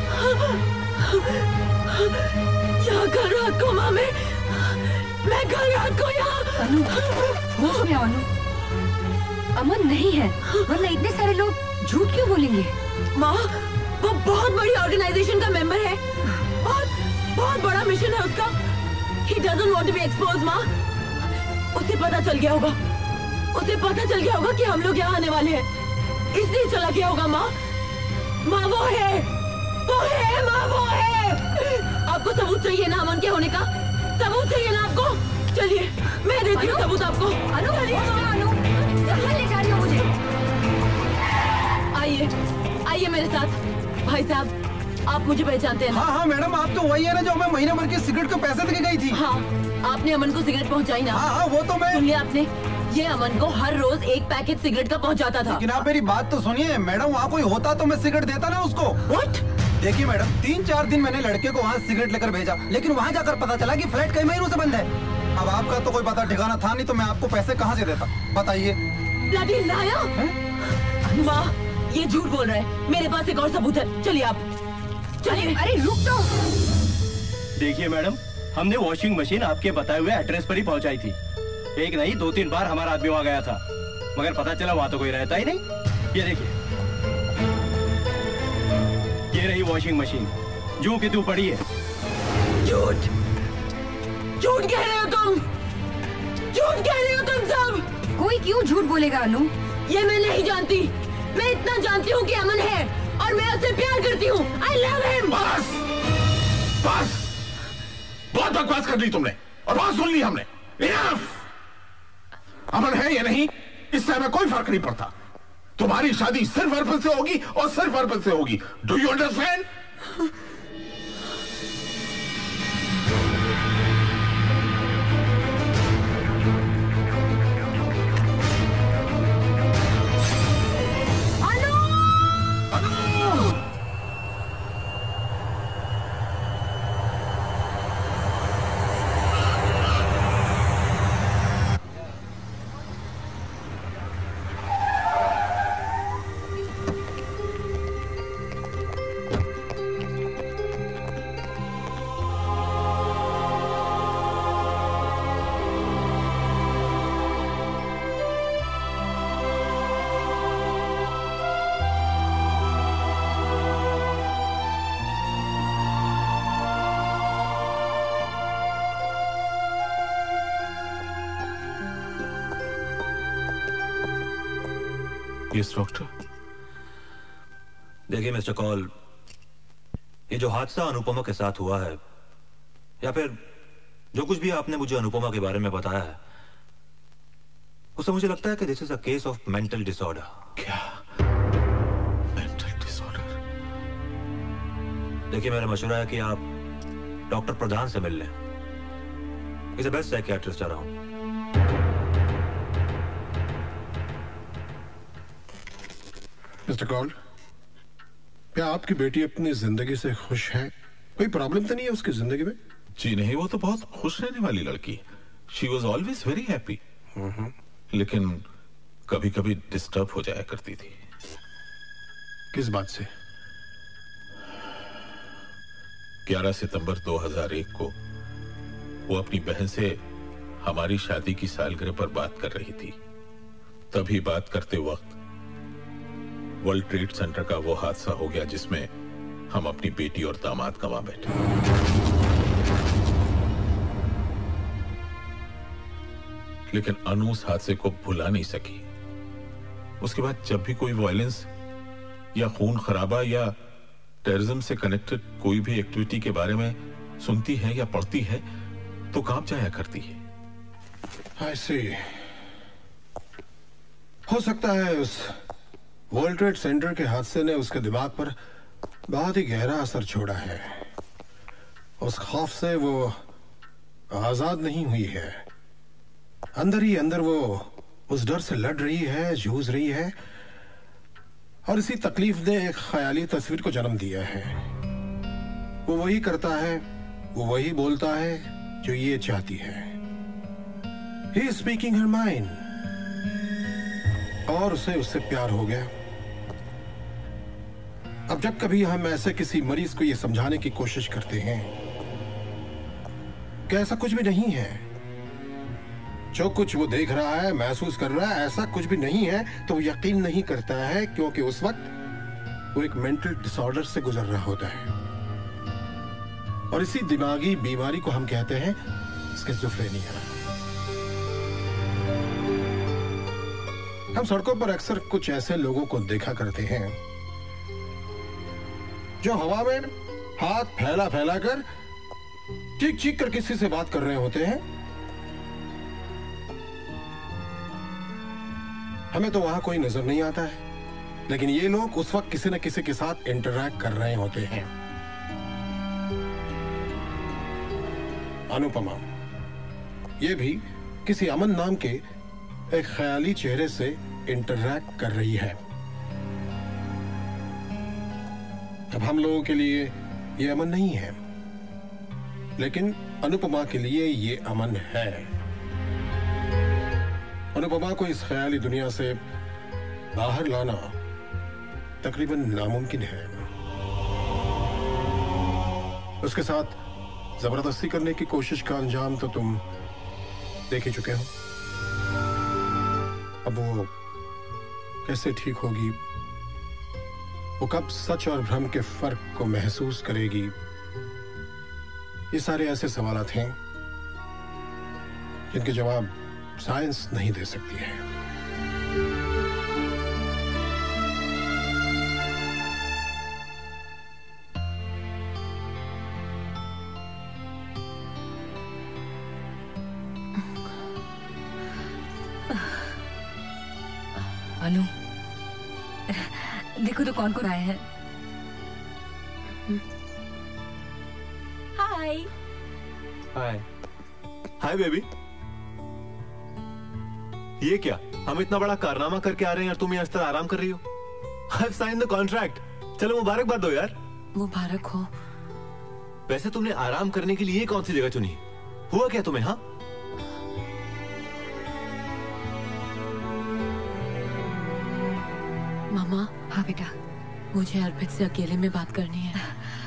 यहाँ कल रात को माँ मैं कल रात को यहाँ। अनु, होश में आओ अनु। अमन नहीं है, वरना इतने सारे लोग झूठ क्यों बोलेंगे? माँ, वो बहुत बड़ी ऑर्गेनाइजेशन का मेंबर है। बहुत बड़ा मिशन है उसका। He doesn't want to be exposed, माँ। उसे पता चल गया होगा कि हम लोग यहाँ आने वाले हैं, इसलिए चला गया होगा माँ। माँ वो है माँ, वो है। आपको सबूत चाहिए ना अमन के होने का? सबूत चाहिए ना आपको? चलिए मैं देती हूँ सबूत आपको। अनु, कहाँ ले जा रही हो मुझे? आइए मेरे साथ। भाई साहब, आप मुझे पहचानते हैं ना? हाँ मैडम, आप तो वही है ना जो हमें महीने भर के सिगरेट के पैसे देके गई थी। हाँ, आपने अमन को सिगरेट पहुँचाई ना? हाँ, वो तो मैं। सुनिए आपने, ये अमन को हर रोज एक पैकेट सिगरेट का पहुँचाता था। लेकिन आप मेरी बात तो सुनिए मैडम, वहाँ कोई होता तो मैं सिगरेट देता ना उसको। What? देखिए मैडम, 3-4 दिन मैंने लड़के को वहाँ सिगरेट लेकर भेजा, लेकिन वहाँ जाकर पता चला कि फ्लैट कई महीनों से बंद है। अब आपका तो कोई पता ठिकाना था नहीं, तो मैं आपको पैसे कहाँ से देता बताइए? Bloody liar! माँ, ये झूठ बोल रहा है। मेरे पास एक और सबूत है। चलिए आप, चलिए। अरे रुक तो। देखिए मैडम, हमने वॉशिंग मशीन आपके बताए हुए एड्रेस पर ही पहुंचाई थी। एक नहीं 2-3 बार हमारा आदमी वहाँ गया था, मगर पता चला वहाँ तो कोई रहता ही नहीं। ये देखिए, ये रही वॉशिंग मशीन, जो कि तू पड़ी है। झूठ कह रहे हो तुम, झूठ कह रहे हो तुम सब। कोई क्यों झूठ बोलेगा अनु? ये मैं नहीं जानती। मैं इतना जानती हूँ कि अमन है और मैं उससे प्यार करती हूँ। I love him। बस बहुत बकवास कर ली तुमने और बहुत सुन ली हमने। Enough! अमन है या नहीं, इससे हमें कोई फर्क नहीं पड़ता। तुम्हारी शादी सिर्फ अर्पण से होगी और सिर्फ अर्पण से होगी। Do you understand? Yes doctor. देखिए मिस्टर कॉल, ये जो हादसा अनुपमा के साथ हुआ है, या फिर जो कुछ भी आपने मुझे अनुपमा के बारे में बताया है, उससे मुझे लगता है कि this is a case of mental disorder. क्या मेंटल डिसऑर्डर? देखिए मेरा मशवरा है कि आप डॉक्टर प्रधान से मिल लें। Is the best psychiatrist around. Mister Kaul, क्या आपकी बेटी अपनी जिंदगी से खुश है? कोई प्रॉब्लम तो नहीं है उसकी जिंदगी में? जी नहीं, वो तो बहुत खुश रहने वाली लड़की। She was always very happy, लेकिन कभी कभी डिस्टर्ब हो जाया करती थी। किस बात से? 11 सितंबर 2001 को वो अपनी बहन से हमारी शादी की सालगिरह पर बात कर रही थी। तभी बात करते वक्त वर्ल्ड ट्रेड सेंटर का वो हादसा हो गया जिसमें हम अपनी बेटी और दामाद गंवा बैठे। लेकिन अनु उस हादसे को भुला नहीं सकी। उसके बाद जब भी कोई वायलेंस या खून खराबा या टेररिज्म से कनेक्टेड कोई भी एक्टिविटी के बारे में सुनती है या पढ़ती है तो कांप जाया करती है। ऐसे हो सकता है उस वर्ल्ड ट्रेड सेंटर के हादसे ने उसके दिमाग पर बहुत ही गहरा असर छोड़ा है। उस खौफ से वो आजाद नहीं हुई है। अंदर ही अंदर वो उस डर से लड़ रही है, जूझ रही है, और इसी तकलीफ ने एक ख्याली तस्वीर को जन्म दिया है। वो वही करता है, वो वही बोलता है जो ये चाहती है। He is speaking her mind। और उसे उससे प्यार हो गया। अब जब कभी हम ऐसे किसी मरीज को ये समझाने की कोशिश करते हैं कि ऐसा कुछ भी नहीं है, जो कुछ वो देख रहा है, महसूस कर रहा है, ऐसा कुछ भी नहीं है, तो वो यकीन नहीं करता है, क्योंकि उस वक्त वो एक मेंटल डिसऑर्डर से गुजर रहा होता है। और इसी दिमागी बीमारी को हम कहते हैं स्किज़ोफ्रेनिया। हम सड़कों पर अक्सर कुछ ऐसे लोगों को देखा करते हैं जो हवा में हाथ फैला फैला कर चीख चीख कर किसी से बात कर रहे होते हैं। हमें तो वहां कोई नजर नहीं आता है, लेकिन ये लोग उस वक्त किसी न किसी के साथ इंटरैक्ट कर रहे होते हैं। अनुपमा ये भी किसी अमन नाम के एक ख्याली चेहरे से इंटरैक्ट कर रही है। अब हम लोगों के लिए ये अमन नहीं है, लेकिन अनुपमा के लिए ये अमन है। अनुपमा को इस ख्याली दुनिया से बाहर लाना तकरीबन नामुमकिन है। उसके साथ जबरदस्ती करने की कोशिश का अंजाम तो तुम देख ही चुके हो। अब वो कैसे ठीक होगी, वो कब सच और भ्रम के फर्क को महसूस करेगी, ये सारे ऐसे सवालात हैं जिनके जवाब साइंस नहीं दे सकती है। अनु, देखो तो कौन कौन आए हैं। Hi hi hi baby. ये क्या, हम इतना बड़ा कारनामा करके आ रहे हैं और तुम यहाँ इस तरह आराम कर रही हो। I've signed the contract। चलो मुबारकबाद दो यार। मुबारक हो। वैसे तुमने आराम करने के लिए कौन सी जगह चुनी, हुआ क्या तुम्हें? हाँ मामा। हाँ बेटा, मुझे अर्पित से अकेले में बात करनी है।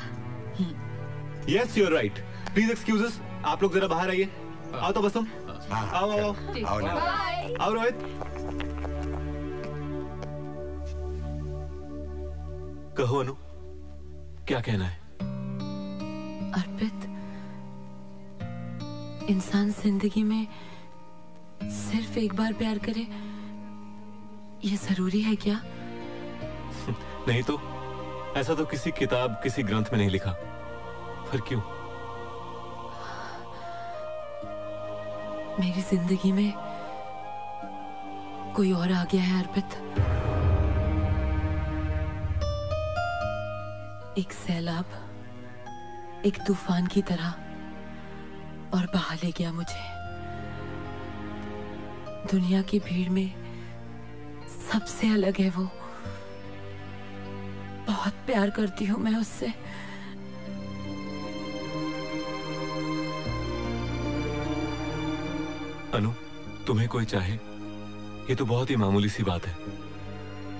Yes you are right. Please excuses, आप लोग जरा बाहर आइए। आओ तो बस तुम आओ आओ आओ रोहित। कहो अनु, क्या कहना है? अर्पित, इंसान जिंदगी में सिर्फ एक बार प्यार करे, ये जरूरी है क्या? नहीं तो ऐसा तो किसी किताब, किसी ग्रंथ में नहीं लिखा। फिर क्यों? मेरी जिंदगी में कोई और आ गया है अर्पित। एक सैलाब, एक तूफान की तरह, और बहा ले गया मुझे। दुनिया की भीड़ में सबसे अलग है वो। बहुत प्यार करती हूँ मैं उससे। अनु, तुम्हें कोई चाहे ये तो बहुत ही मामूली सी बात है,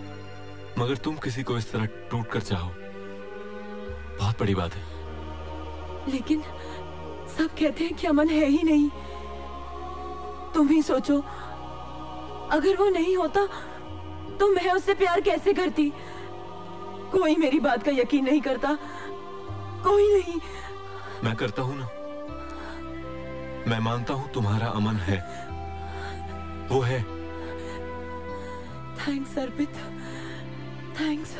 मगर तुम किसी को इस तरह टूट कर चाहो, बहुत बड़ी बात है। लेकिन सब कहते हैं कि अमन है ही नहीं। तुम ही सोचो, अगर वो नहीं होता तो मैं उससे प्यार कैसे करती। कोई मेरी बात का यकीन नहीं करता, कोई नहीं। मैं करता हूं ना। मैं मानता हूं तुम्हारा अमन है, वो है। Thanks Arpit, thanks.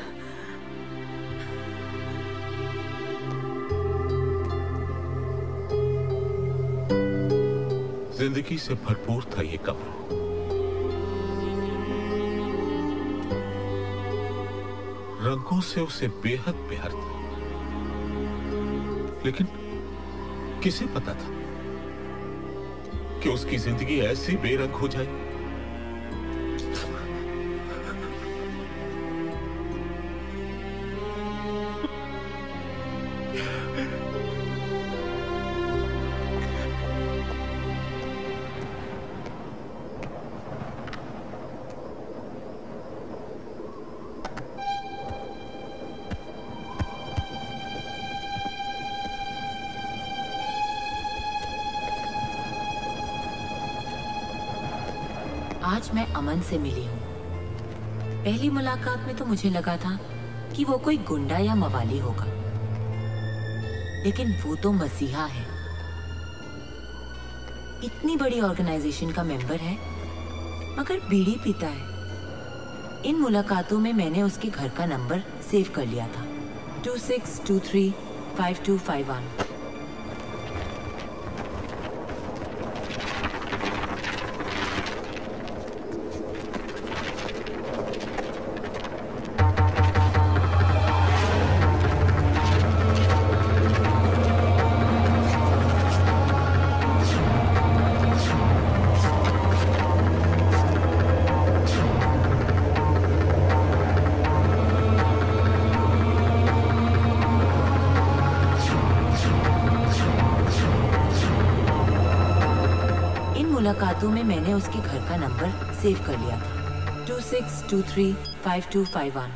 जिंदगी से भरपूर था ये कब्र। रंगों से उसे बेहद प्यार था, लेकिन किसे पता था कि उसकी जिंदगी ऐसी बेरंग हो जाए। आज मैं अमन से मिली हूँ। पहली मुलाकात में तो मुझे लगा था कि वो कोई गुंडा या मवाली होगा, लेकिन वो तो मसीहा है। इतनी बड़ी ऑर्गेनाइजेशन का मेंबर है, मगर बीड़ी पीता है। इन मुलाकातों में मैंने उसके घर का नंबर सेव कर लिया था, 26235251। मुलाकातों में मैंने उसके घर का नंबर सेव कर लिया था, 26235251।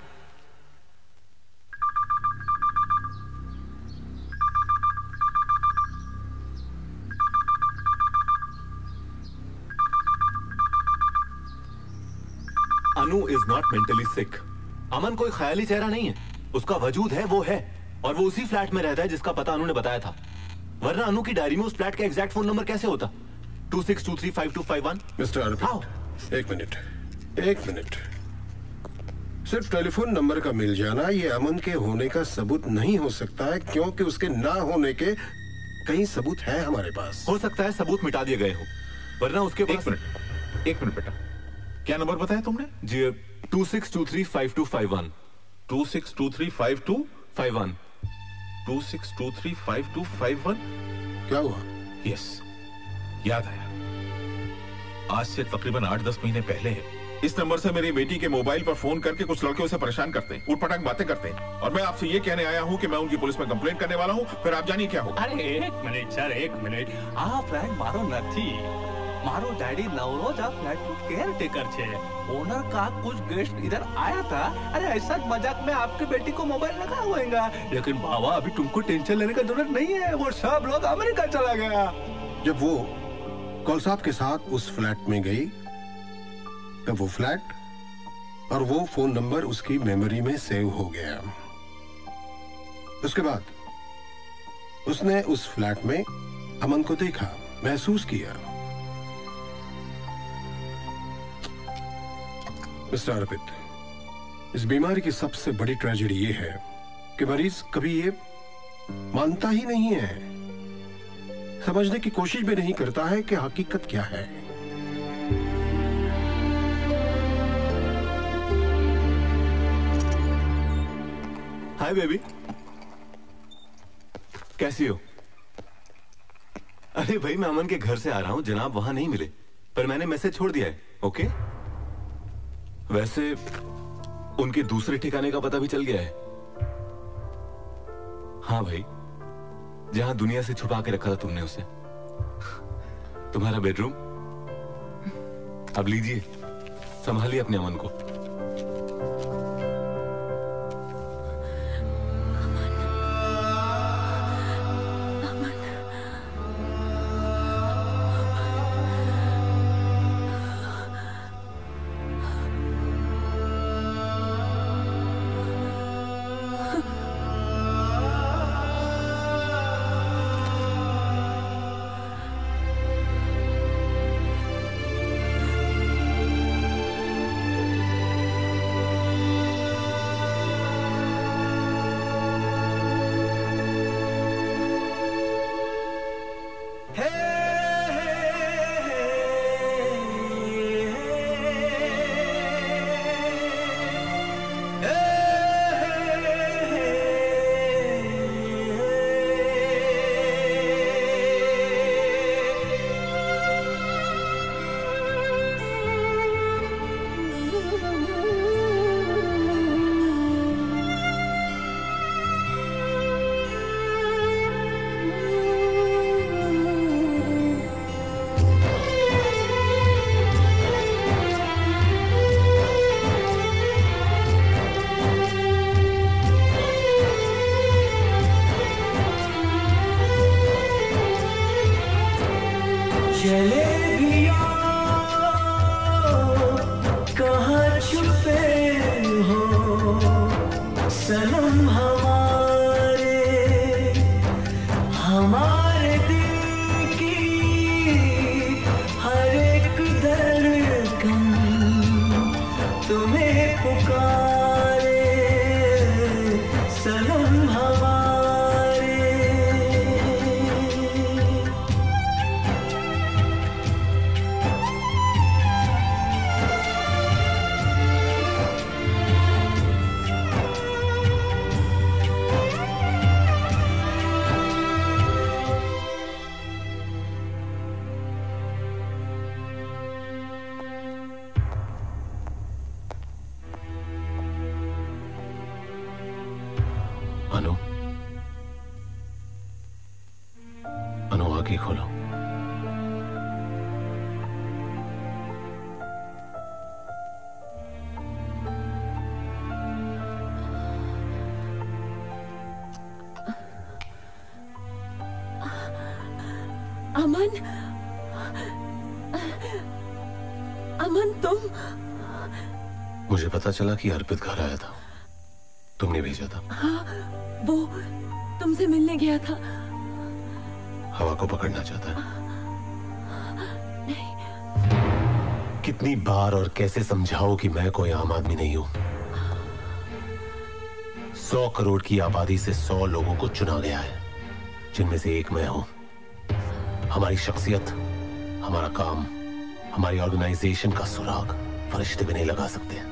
Anu is not mentally sick. Aman कोई ख्याली चेहरा नहीं है, उसका वजूद है, वो है, और वो उसी फ्लैट में रहता है जिसका पता अनु ने बताया था। वरना अनु की डायरी में उस फ्लैट का एग्जैक्ट फोन नंबर कैसे होता? 26235251। मिस्टर अर्पित, एक मिनट। सिर्फ टेलीफोन नंबर का मिल जाना ये अमन के होने का सबूत नहीं हो सकता है, क्योंकि उसके ना होने के कई सबूत हैं हमारे पास। हो सकता है सबूत मिटा दिए गए हो, वरना उसके पास। एक मिनट बेटा, क्या नंबर बताया तुमने? जी 26235251। 26235251। 26235251। क्या हुआ? यस, याद आया। आज से तकरीबन 8-10 महीने पहले इस नंबर से मेरी बेटी के मोबाइल पर फोन करके कुछ लड़के उसे परेशान करते हैं, उटपटांग बातें करते हैं, और मैं आपसे ये कहने आया हूँ कि मैं उनकी पुलिस में कंप्लेंट करने वाला हूँ। फिर आप जानिए क्या होगा। अरे एक मिनट सर, एक मिनट। आ फ्लैट मारो નથી, मारो डैडी नवरोज आ फ्लैट को केयर टेकर छे। ओनर का कुछ गेस्ट इधर आया था। अरे ऐसा मजाक में आपके बेटी को मोबाइल लगा होगा, लेकिन बाबा अभी तुमको टेंशन लेने की जरूरत नहीं है, वो सब लोग अमेरिका चला गया। जब वो कौलसाब के साथ उस फ्लैट में गई, तब वो फ्लैट और वो फोन नंबर उसकी मेमोरी में सेव हो गया। उसके बाद उसने उस फ्लैट में अमन को देखा, महसूस किया। मिस्टर अर्पित, इस बीमारी की सबसे बड़ी ट्रेजेडी ये है कि मरीज कभी ये मानता ही नहीं है, समझने की कोशिश भी नहीं करता है कि हकीकत क्या है। हाय बेबी, कैसी हो? अरे भाई, मैं अमन के घर से आ रहा हूं, जनाब वहां नहीं मिले, पर मैंने मैसेज छोड़ दिया है। ओके? वैसे उनके दूसरे ठिकाने का पता भी चल गया है। हाँ भाई, जहां दुनिया से छुपा के रखा था तुमने उसे। तुम्हारा बेडरूम। अब लीजिए, संभालिए अपने अमन को। सनम हमारे हमारे दिल की हर एक धड़कन तुम्हें पुकारे सनम हमारे। अनु, अनु आंखें खोलो। अमन, अमन तुम? मुझे पता चला कि अर्पित घर आया था, तुमने भेजा था। हाँ, वो तुमसे मिलने गया था। हवा को पकड़ना चाहता है। कितनी बार और कैसे समझाओ कि मैं कोई आम आदमी नहीं हूं। 100 करोड़ की आबादी से 100 लोगों को चुना गया है, जिनमें से एक मैं हूं। हमारी शख्सियत, हमारा काम, हमारी ऑर्गेनाइजेशन का सुराग फरिश्ते भी नहीं लगा सकते।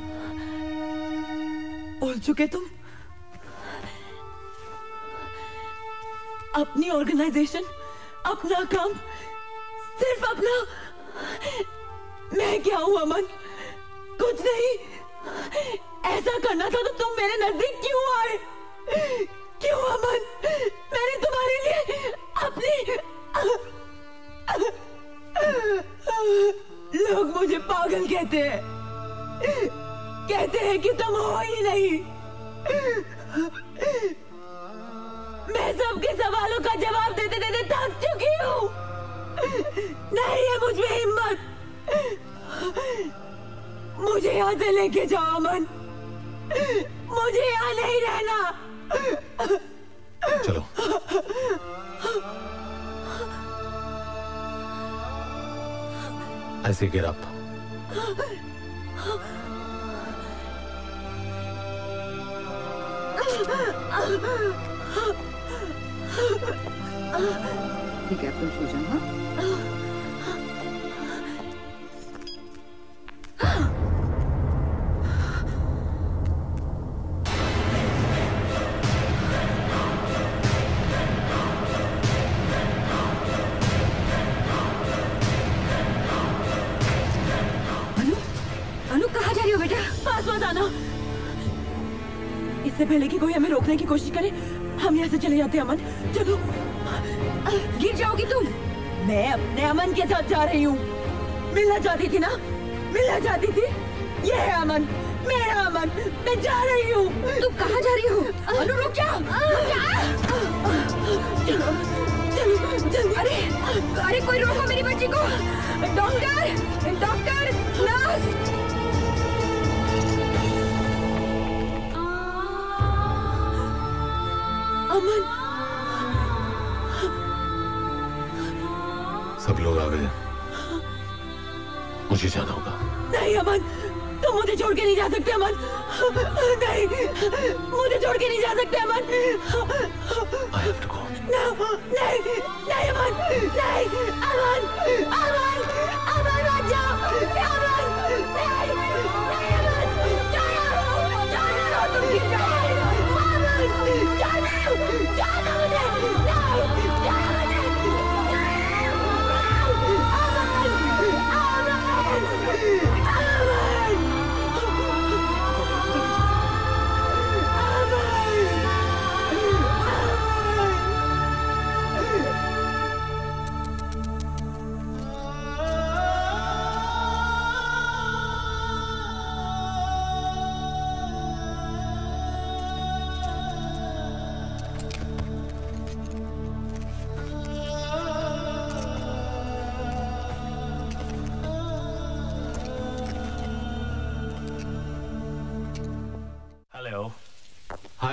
बोल चुके तुम? अपनी ऑर्गेनाइजेशन, अपना काम, सिर्फ अपना। मैं क्या हूं अमन? कुछ नहीं। ऐसा करना था तो तुम मेरे नजदीक क्यों आए? क्यों अमन? मैंने तुम्हारे लिए अपनी लोग मुझे पागल कहते हैं, कहते हैं कि तुम हो ही नहीं। मैं सबके सवालों का जवाब देते देते थक चुकी हूँ। नहीं है मुझ में हिम्मत। मुझे यहाँ से लेके जाओ अमन, मुझे यहाँ नहीं रहना। चलो। ऐसे गिर अप। ठीक है, तुम सो जाओ। अनु कहाँ जा रही हो बेटा? पास मत आना। इससे पहले कि कोई हमें रोकने की कोशिश करे, हम यहाँ से चले जाते हैं अमन। चलो। गिर जाओगी तुम। मैं अपने अमन के साथ जा रही हूँ। मिलना चाहती थी ना? मिलना चाहती थी? ये है अमन, मेरा अमन। मैं जा रही हूँ। तुम कहाँ जा रही हो? अनु रुक जा। चलो, चलो, चलो। अरे कोई रोको मेरी बच्ची को। Doctor, doctor, nurse. अमन। सब लोग आ गए, मुझे जाना होगा। नहीं अमन, तुम मुझे छोड़ के नहीं जा सकते अमन। नहीं, मुझे छोड़ के नहीं जा सकते अमन। I have to go. नहीं, नहीं अमन, नहीं, अमन, अमन, अमन मत जाओ, अमन, नहीं, नहीं अमन, जाना, तुम गिर जाओगे, अमन, जाना मुझे, नहीं, जाना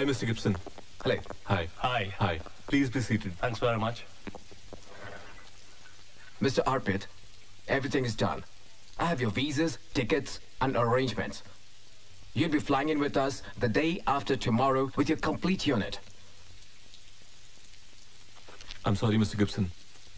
Hi, Mr. Gibson. Hello. Hi. Hi. Hi. Please be seated. Thanks very much. Mr. Arpit, everything is done. I have your visas, tickets, and arrangements. You'll be flying in with us the day after tomorrow with your complete unit. I'm sorry, Mr. Gibson.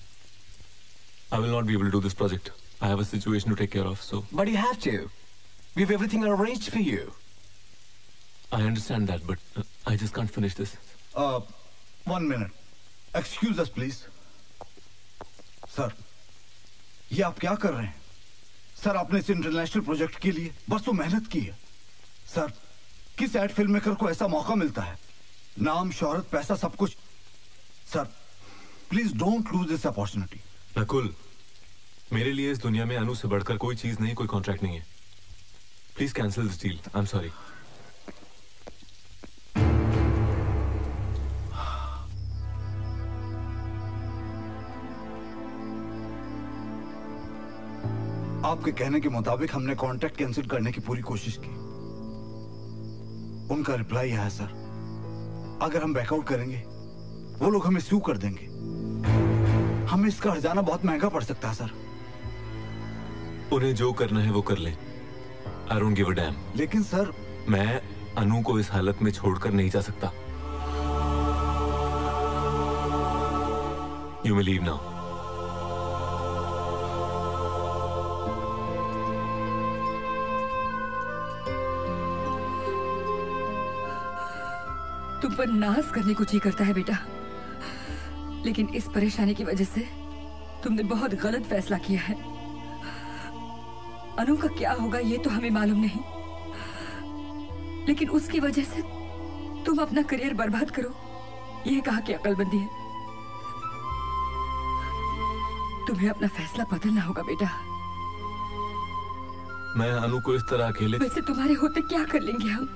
I will not be able to do this project. I have a situation to take care of, so... But you have to. We have everything arranged for you. I understand that, but I just can't finish this. 1 minute. Excuse us, please. Sir, ये आप क्या कर रहे हैं? Sir, आपने इस international project के लिए बरसों मेहनत की है। सर, किस एड फिल्म मेकर को ऐसा मौका मिलता है? नाम, शोहरत, पैसा, सब कुछ। Sir, please don't lose this opportunity. Nakul, मेरे लिए इस दुनिया में अनु से बढ़कर कोई चीज नहीं, कोई कॉन्ट्रैक्ट नहीं है। Please cancel this deal. I am sorry. आपके कहने के मुताबिक हमने कॉन्ट्रैक्ट कैंसिल करने की पूरी कोशिश की। उनका रिप्लाई है सर, अगर हम बैकआउट करेंगे वो लोग हमें सू कर देंगे। हमें इसका हर्जाना बहुत महंगा पड़ सकता है सर। उन्हें जो करना है वो कर लें। I don't give a damn। लेकिन सर, मैं अनु को इस हालत में छोड़कर नहीं जा सकता। You may leave now। तुम पर नाज करने को जी करता है बेटा, लेकिन इस परेशानी की वजह से तुमने बहुत गलत फैसला किया है। अनु का क्या होगा ये तो हमें मालूम नहीं, लेकिन उसकी वजह से तुम अपना करियर बर्बाद करो, ये कहा कि अकलमंदी है। तुम्हें अपना फैसला बदलना होगा बेटा। मैं अनु को इस तरह अकेले... वैसे तुम्हारे होते क्या कर लेंगे हम?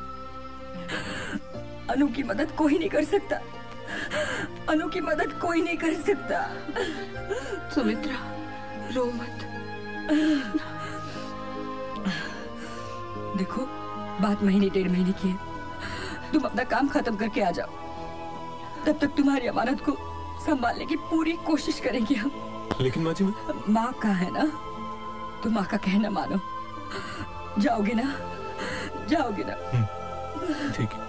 अनु की मदद कोई नहीं कर सकता। अनु की मदद कोई नहीं कर सकता। सुमित्रा, रो मत। देखो, बात महीने 1.5 महीने की है। तुम अपना काम खत्म करके आ जाओ। तब तक तुम्हारी अमानत को संभालने की पूरी कोशिश करेंगे हम। लेकिन माँ जी, माँ का है ना, तो माँ का कहना मानो। जाओगे ना? जाओगे ना? ठीक है।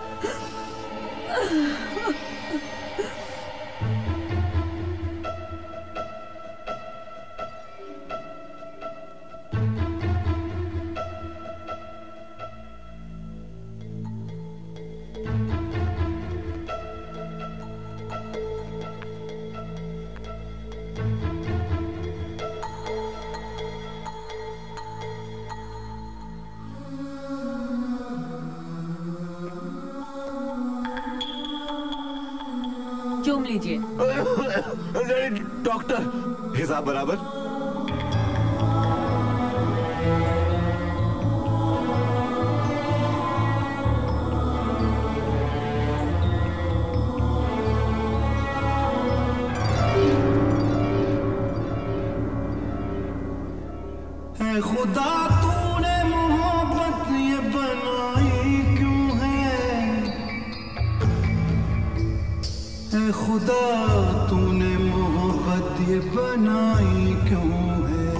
चूम लीजिए। डॉक्टर, हिसाब बराबर? खुदा तूने मोहब्बत ये बनाई क्यों है? खुदा तूने मोहब्बत ये बनाई क्यों है?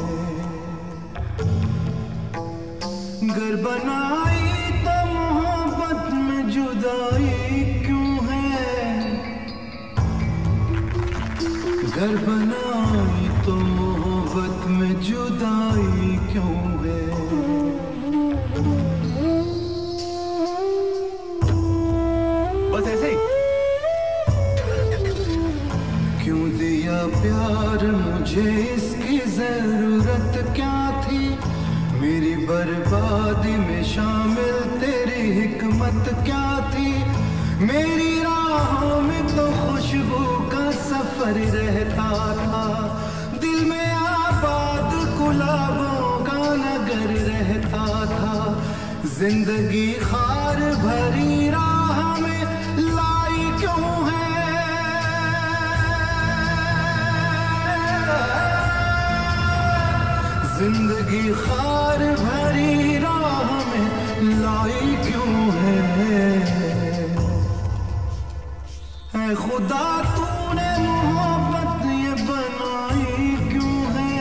घर बनाई तो मोहब्बत में जुदाई क्यों है? घर बनाई तो मोहब्बत में जुदाई क्यों है? बस ऐसे ही। क्यों दिया प्यार मुझे, इसकी जरूरत क्या थी? मेरी बर्बादी में शामिल तेरी हिकमत क्या थी? मेरी राहों में तो खुशबू का सफर रहता था, दिल में आबाद गुलाबों का नगर रहता था। जिंदगी खार भरी राह में लाई क्यों है? जिंदगी खार भरी राह में लाई क्यों है? है खुदा तूने मोहब्बत ये बनाई क्यों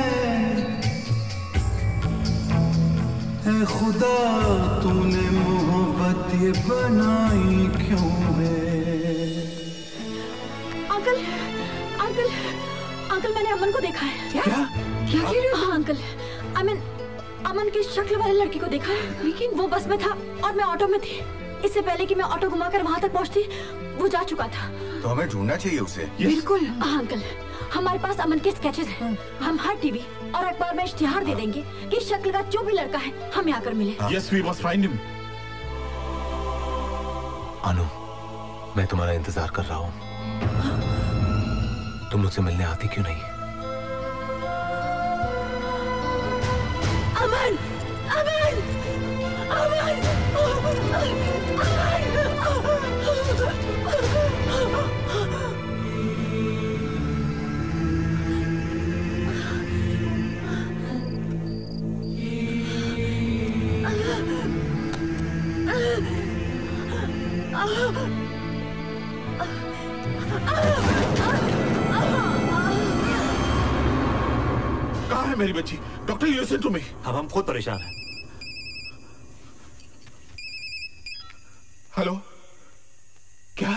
है खुदा तूने मोहब्बत ये बनाई क्यों है। अंकल अंकल अंकल मैंने अमन को देखा है। क्या कह रहे हो? हाँ अंकल, अमन की शक्ल वाले लड़की को देखा है, लेकिन वो बस में था और मैं ऑटो में थी। इससे पहले कि मैं ऑटो घुमाकर वहाँ तक पहुँचती वो जा चुका था। तो हमें ढूंढना चाहिए उसे। बिल्कुल। हाँ अंकल, हमारे पास अमन के स्केचेस हैं। हम हर टीवी और अखबार में इश्तिहार दे देंगे कि शक्ल का जो भी लड़का है हमें आकर मिले। Yes, we must find him. अनु, मैं तुम्हारा इंतजार कर रहा हूँ। तुम मुझसे मिलने आती क्यों नहीं? अमन अमन अमन कहाँ है मेरी बच्ची? Doctor, listen to me. हम खुद परेशान हैं। हेलो, क्या?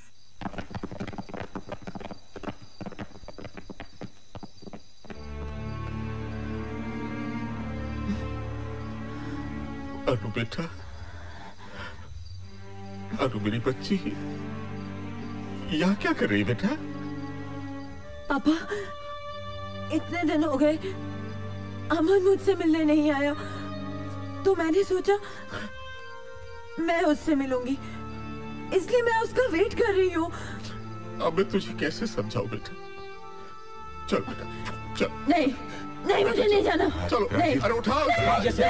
अनु बेटा, अनु मेरी बच्ची, यहाँ क्या कर रही बेटा? पापा, इतने दिन हो गए अमन मुझसे मिलने नहीं आया, तो मैंने सोचा मैं उससे मिलूंगी, इसलिए मैं उसका वेट कर रही हूँ। अब मैं तुझे कैसे समझाऊं बेटा? चल बेटा, चल। नहीं नहीं, मुझे नहीं जाना। चलो, नहीं। अरे उठाओ। नहीं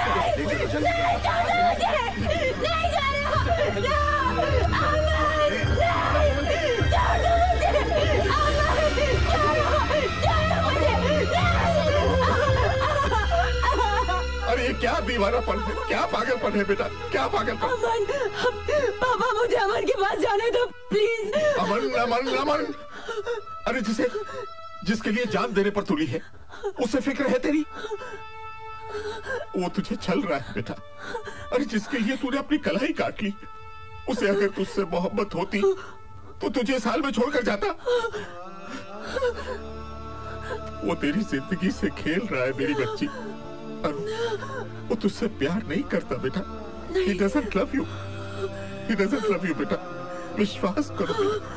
अरे ये क्या दीवानापन है, क्या पागलपन है बेटा, क्या पागलपन? अमन, पापा मुझे अमन के पास जाने दो प्लीज। अमन अमन अमन, अरे जिसके लिए जान देने पर तुली है उसे फिक्र है तेरी? वो तुझे छल रहा है बेटा। अरे जिसके लिए तूने अपनी कलाई काट ली, उसे अगर तुझसे मोहब्बत होती तो तुझे इस हाल में छोड़कर जाता। वो तेरी जिंदगी से खेल रहा है मेरी बच्ची। वो तुझसे प्यार नहीं करता बेटा। He doesn't love you. He doesn't love you बेटा, विश्वास करो।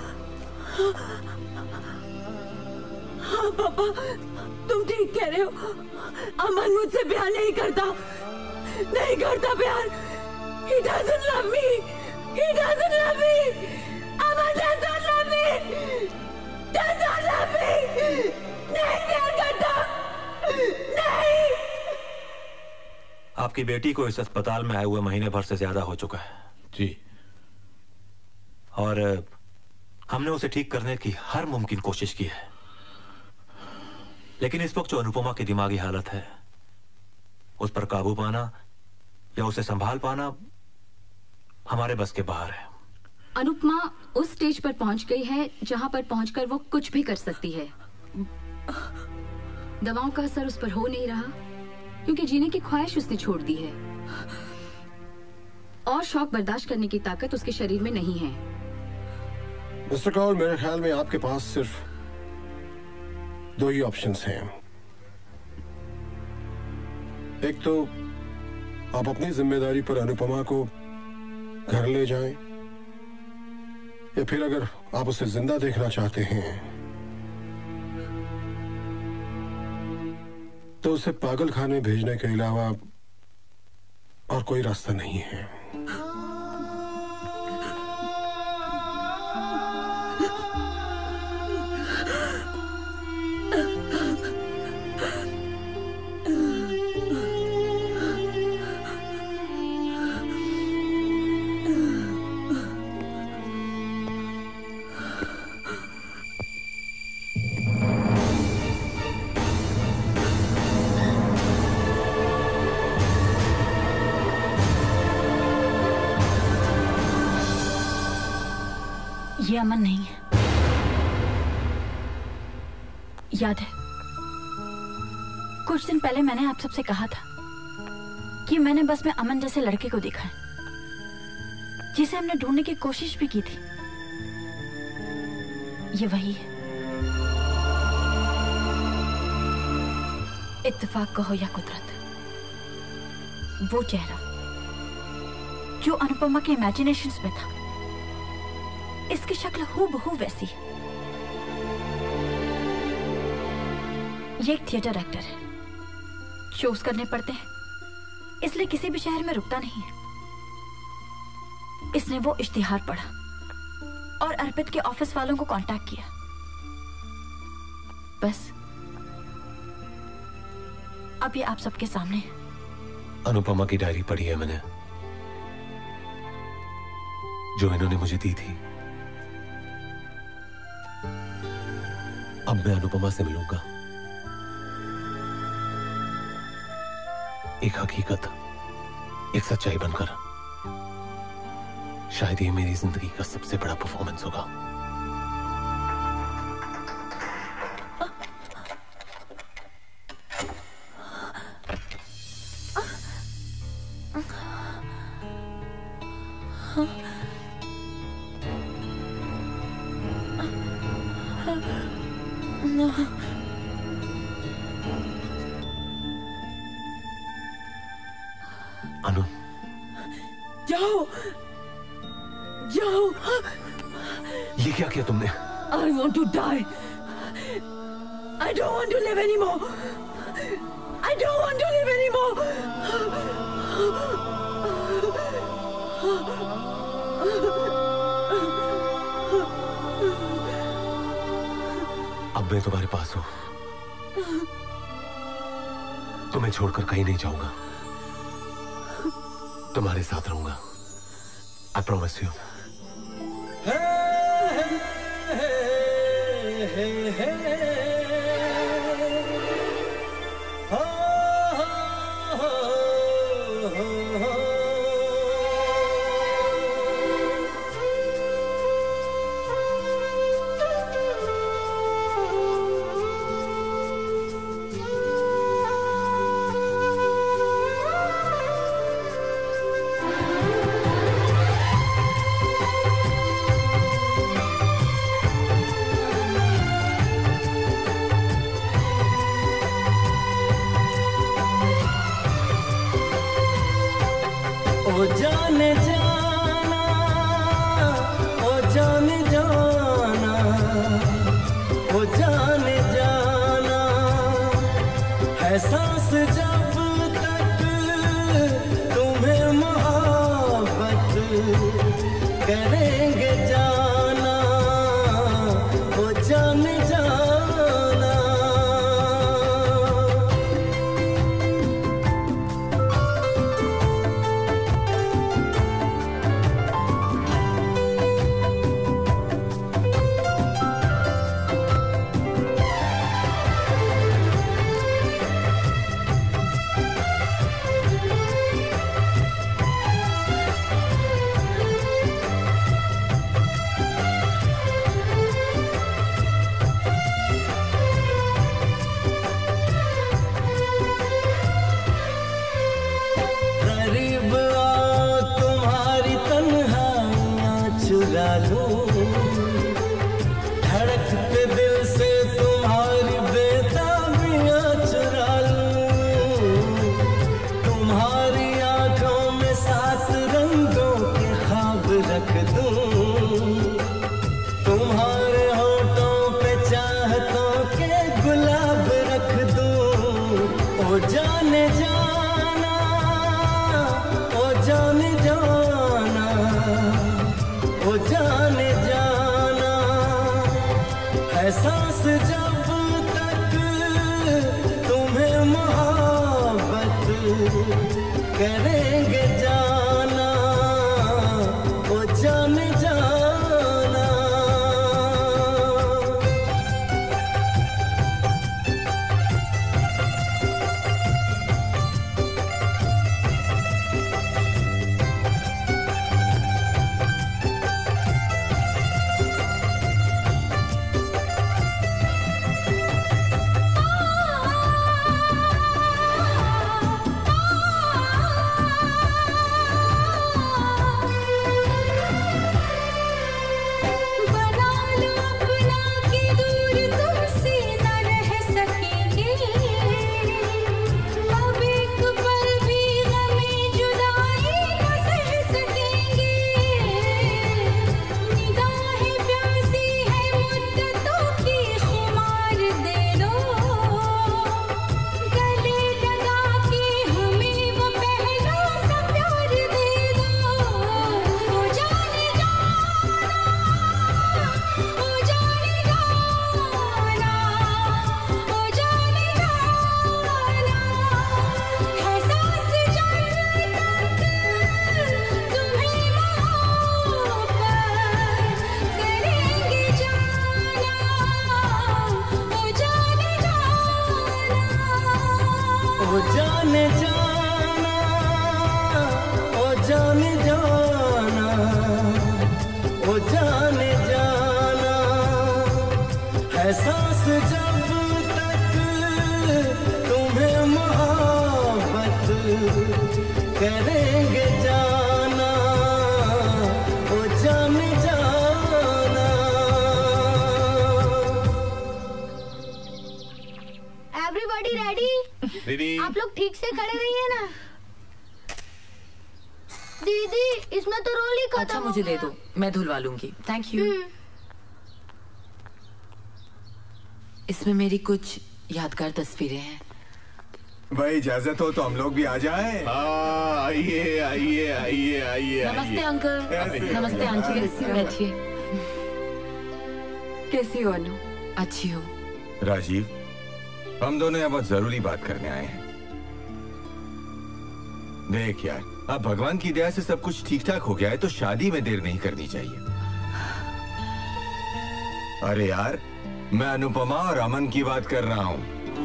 हाँ पापा, तुम ठीक कह रहे हो। अमन मुझसे प्यार नहीं करता प्यार। He doesn't love me. He doesn't love me. Aman doesn't love me. Doesn't love me. नहीं प्यार करता, नहीं। आपकी बेटी को इस अस्पताल में आए हुए महीने भर से ज्यादा हो चुका है जी, और हमने उसे ठीक करने की हर मुमकिन कोशिश की है, लेकिन इस वक्त जो अनुपमा की दिमागी हालत है उस पर काबू पाना या उसे संभाल पाना हमारे बस के बाहर है। अनुपमा उस स्टेज पर पहुंच गई है जहां पर पहुंचकर वो कुछ भी कर सकती है। दवाओं का असर उस पर हो नहीं रहा क्योंकि जीने की ख्वाहिश उसने छोड़ दी है, और शौक बर्दाश्त करने की ताकत उसके शरीर में नहीं है। मिस्टर कौल, मेरे ख्याल में आपके पास सिर्फ दो ही ऑप्शंस हैं। एक तो आप अपनी जिम्मेदारी पर अनुपमा को घर ले जाएं, या फिर अगर आप उसे जिंदा देखना चाहते हैं तो उसे पागल खाने भेजने के अलावा और कोई रास्ता नहीं है। ये अमन नहीं है। याद है कुछ दिन पहले मैंने आप सबसे कहा था कि मैंने बस में अमन जैसे लड़के को देखा है जिसे हमने ढूंढने की कोशिश भी की थी। ये वही है। इत्तेफाक कहो या कुदरत, वो चेहरा जो अनुपमा के इमेजिनेशंस में था, इसकी शक्ल हूबहू वैसी है। ये एक थिएटर एक्टर है, शोज करने पड़ते हैं इसलिए किसी भी शहर में रुकता नहीं है। इसने वो इश्तिहार पढ़ा और अर्पित के ऑफिस वालों को कांटेक्ट किया। बस अब ये आप सबके सामने है। अनुपमा की डायरी पढ़ी है मैंने, जो इन्होंने मुझे दी थी। अब मैं अनुपमा से मिलूंगा। एक हकीकत, एक सच्चाई बनकर। शायद ये मेरी जिंदगी का सबसे बड़ा परफॉर्मेंस होगा। अनु, जाओ जाओ। ये क्या किया तुमने? I want to die. I don't want to live anymore. I don't want to live anymore. अब मैं तुम्हारे पास हूं, तुम्हें छोड़कर कहीं नहीं जाऊंगा, तुम्हारे साथ रहूंगा। I promise you. ओ जाने जाना, ओ जाने जाना, ओ जाने जाना, है सांस जब तक तुम्हें मोहब्बत करेंगे जाना, ओ जाने जाना। करीब आओ तुम्हारी तन्हाइयाँ चुरा लूं, धड़कते दिल से तुम्हारी बेताबियाँ चुरा लूं, तुम्हारी आंखों में 7 रंगों के ख्वाब रख दूं, तुम्हारे होठों पे चाहतों के गुलाब रख दूं। ओ जाने जाना, ओ जाने जाना, ओ जाने जाना, है सांस जब तक तुम्हें मोहब्बत करेंगे जाना, ओ जाने जाना। जाने जाना, ओ जाने जाना, ओ जाने जाना, है सांस जब तक तुम्हें मोहब्बत करेंगे जाना, ओ जाने जाना। Everybody ready? रेडी। आप लोग ठीक से खड़े रहिए ना। दीदी इसमें तो रोल ही खत्म। अच्छा मुझे दे दो, मैं धुलवा लूंगी। Thank you. इसमें मेरी कुछ यादगार तस्वीरें हैं। भाई इजाजत हो तो हम लोग भी आ जाए। आइए आइए आइए आइए। नमस्ते अंकल। नमस्ते आंटी, बैठिए। कैसी हो अनु? अच्छी हो। राजीव, हम दोनों यहाँ बहुत जरूरी बात करने आए हैं। देख यार, अब भगवान की दया से सब कुछ ठीक ठाक हो गया है तो शादी में देर नहीं करनी चाहिए। अरे यार, मैं अनुपमा और अमन की बात कर रहा हूँ।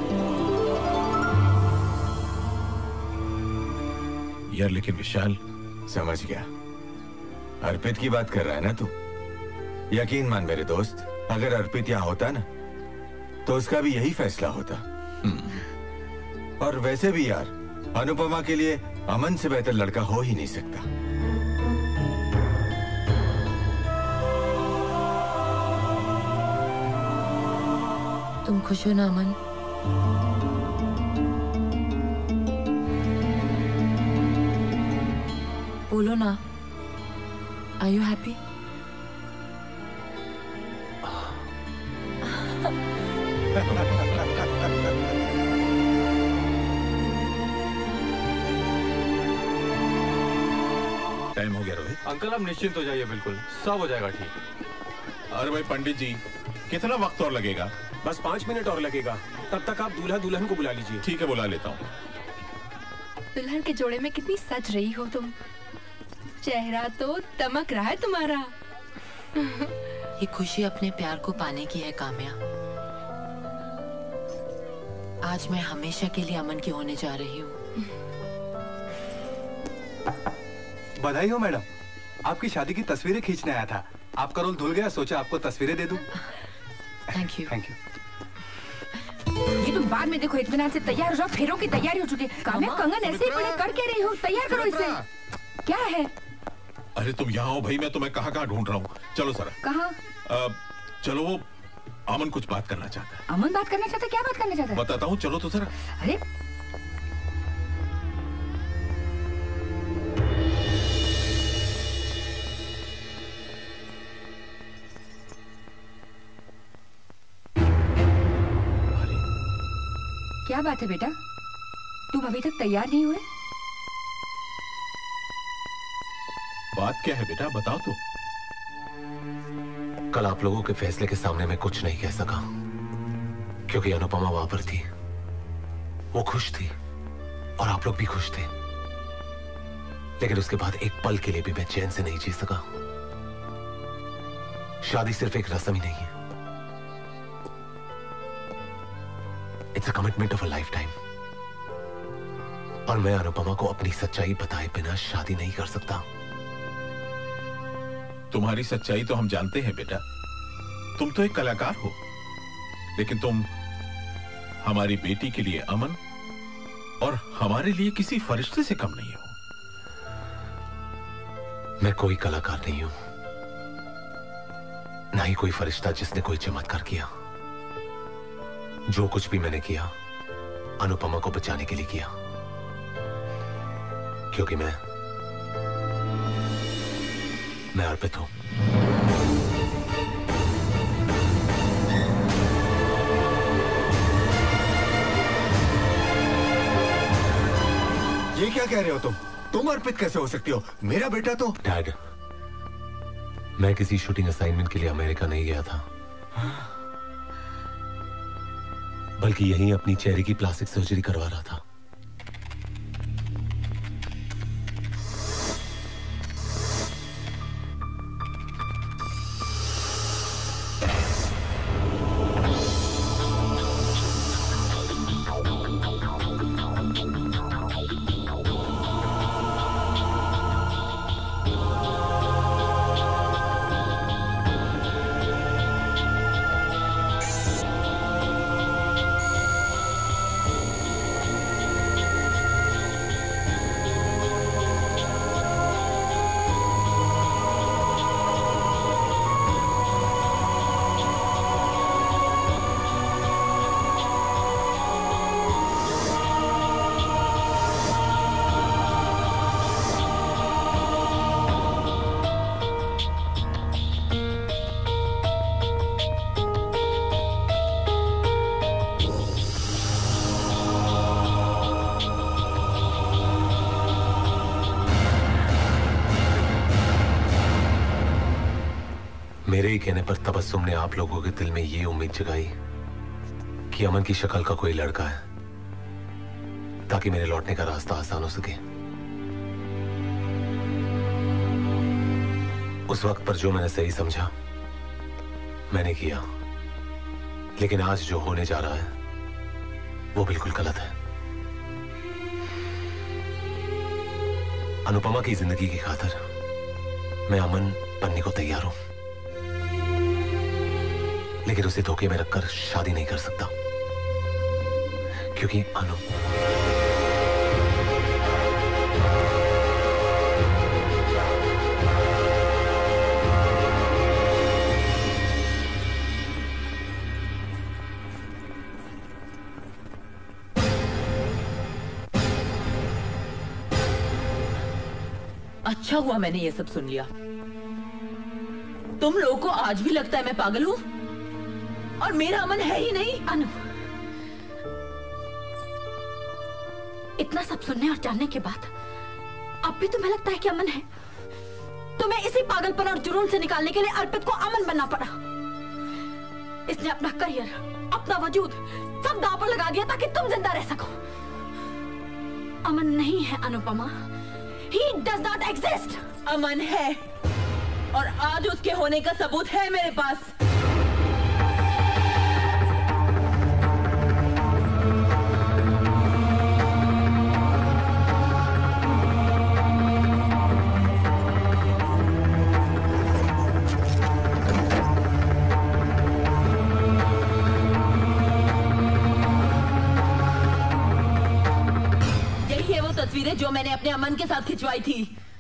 यार लेकिन विशाल। समझ गया, अर्पित की बात कर रहा है ना तू? यकीन मान मेरे दोस्त, अगर अर्पित यहाँ होता ना तो उसका भी यही फैसला होता। और वैसे भी यार, अनुपमा के लिए अमन से बेहतर लड़का हो ही नहीं सकता। तुम खुश हो ना अमन? बोलो ना, आर यू हैप्पी? टाइम हो गया रोहित। अंकल आप निश्चिंत हो जाइए, बिल्कुल सब हो जाएगा ठीक। अरे भाई पंडित जी, कितना वक्त और लगेगा? बस 5 मिनट और लगेगा। तब तक आप दूल्हा दुल्हन को बुला लीजिए। ठीक है, बुला लेता हूँ। दुल्हन के जोड़े में कितनी सज रही हो तुम। चेहरा तो दमक रहा है तुम्हारा। ये खुशी अपने प्यार को पाने की है काम्या। आज मैं हमेशा के लिए अमन की होने जा रही हूँ। बधाई हो मैडम, आपकी शादी की तस्वीरें खींचने आया था। आपका रोल धुल गया, सोचा आपको तस्वीरें दे दूं। Thank you. Thank you. ये तुम बाद में देखो, इत्मीनान से तैयार हो जाओ, फेरों की तैयारी हो चुकी है। काम्या, कंगन ऐसे ही पड़े कर क्या रही हो? तैयार करो इसे। क्या है? अरे तुम यहाँ हो भाई, मैं तुम्हें कहाँ कहाँ ढूंढ रहा हूँ। चलो सर। कहाँ? चलो, वो अमन कुछ बात करना चाहता है। अमन बात करना चाहता है? क्या बात करना चाहता है? बताता हूँ, चलो तो सर। अरे क्या बात है बेटा, तुम अभी तक तैयार नहीं हुए? बात क्या है बेटा, बताओ तो। कल आप लोगों के फैसले के सामने मैं कुछ नहीं कह सका क्योंकि अनुपमा वहां पर थी। वो खुश थी और आप लोग भी खुश थे, लेकिन उसके बाद एक पल के लिए भी मैं चैन से नहीं जी सका। शादी सिर्फ एक रस्म ही नहीं है, it's a commitment of a lifetime. और मैं अनुपमा को अपनी सच्चाई बताए बिना शादी नहीं कर सकता। तुम्हारी सच्चाई तो हम जानते हैं बेटा, तुम तो एक कलाकार हो, लेकिन तुम हमारी बेटी के लिए अमन और हमारे लिए किसी फरिश्ते से कम नहीं हो। मैं कोई कलाकार नहीं हूं, ना ही कोई फरिश्ता जिसने कोई चमत्कार किया। जो कुछ भी मैंने किया अनुपमा को बचाने के लिए किया, क्योंकि मैं अर्पित हूं। ये क्या कह रहे हो तुम अर्पित कैसे हो सकती हो? मेरा बेटा तो। डैड, मैं किसी शूटिंग असाइनमेंट के लिए अमेरिका नहीं गया था, बल्कि यहीं अपनी चेहरे की प्लास्टिक सर्जरी करवा रहा था। मेरे ही कहने पर तबस्सुम ने आप लोगों के दिल में ये उम्मीद जगाई कि अमन की शक्ल का कोई लड़का है, ताकि मेरे लौटने का रास्ता आसान हो सके। उस वक्त पर जो मैंने सही समझा मैंने किया, लेकिन आज जो होने जा रहा है वो बिल्कुल गलत है। अनुपमा की जिंदगी की खातिर मैं अमन बनने को तैयार हूं, लेकिन उसे धोखे में रखकर शादी नहीं कर सकता, क्योंकि अनु अच्छा हुआ मैंने ये सब सुन लिया। तुम लोगों को आज भी लगता है मैं पागल हूं और मेरा अमन है ही नहीं। अनु, इतना सब सुनने और जानने के बाद अब भी तुम्हें लगता है कि अमन है? तुम्हें इसी पागलपन और जुनून से निकालने के लिए अर्पित को अमन बनना पड़ा। इसने अपना करियर, अपना वजूद सब दांव पर लगा दिया ताकि तुम जिंदा रह सको। अमन नहीं है Anupama, He does not exist. अमन है और आज उसके होने का सबूत है मेरे पास। यही है वो तस्वीरें जो मैंने अपने अमन के साथ खिंचवाई थी।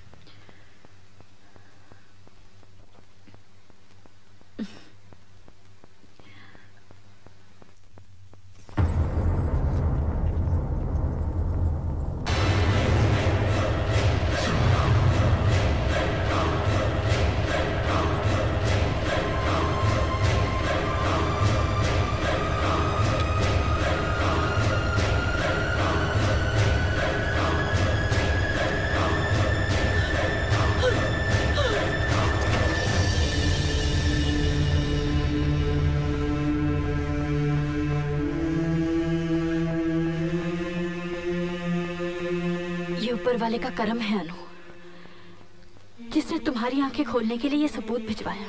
ऊपर वाले का करम है अनु, जिसने तुम्हारी आंखें खोलने के लिए ये सबूत भिजवाया।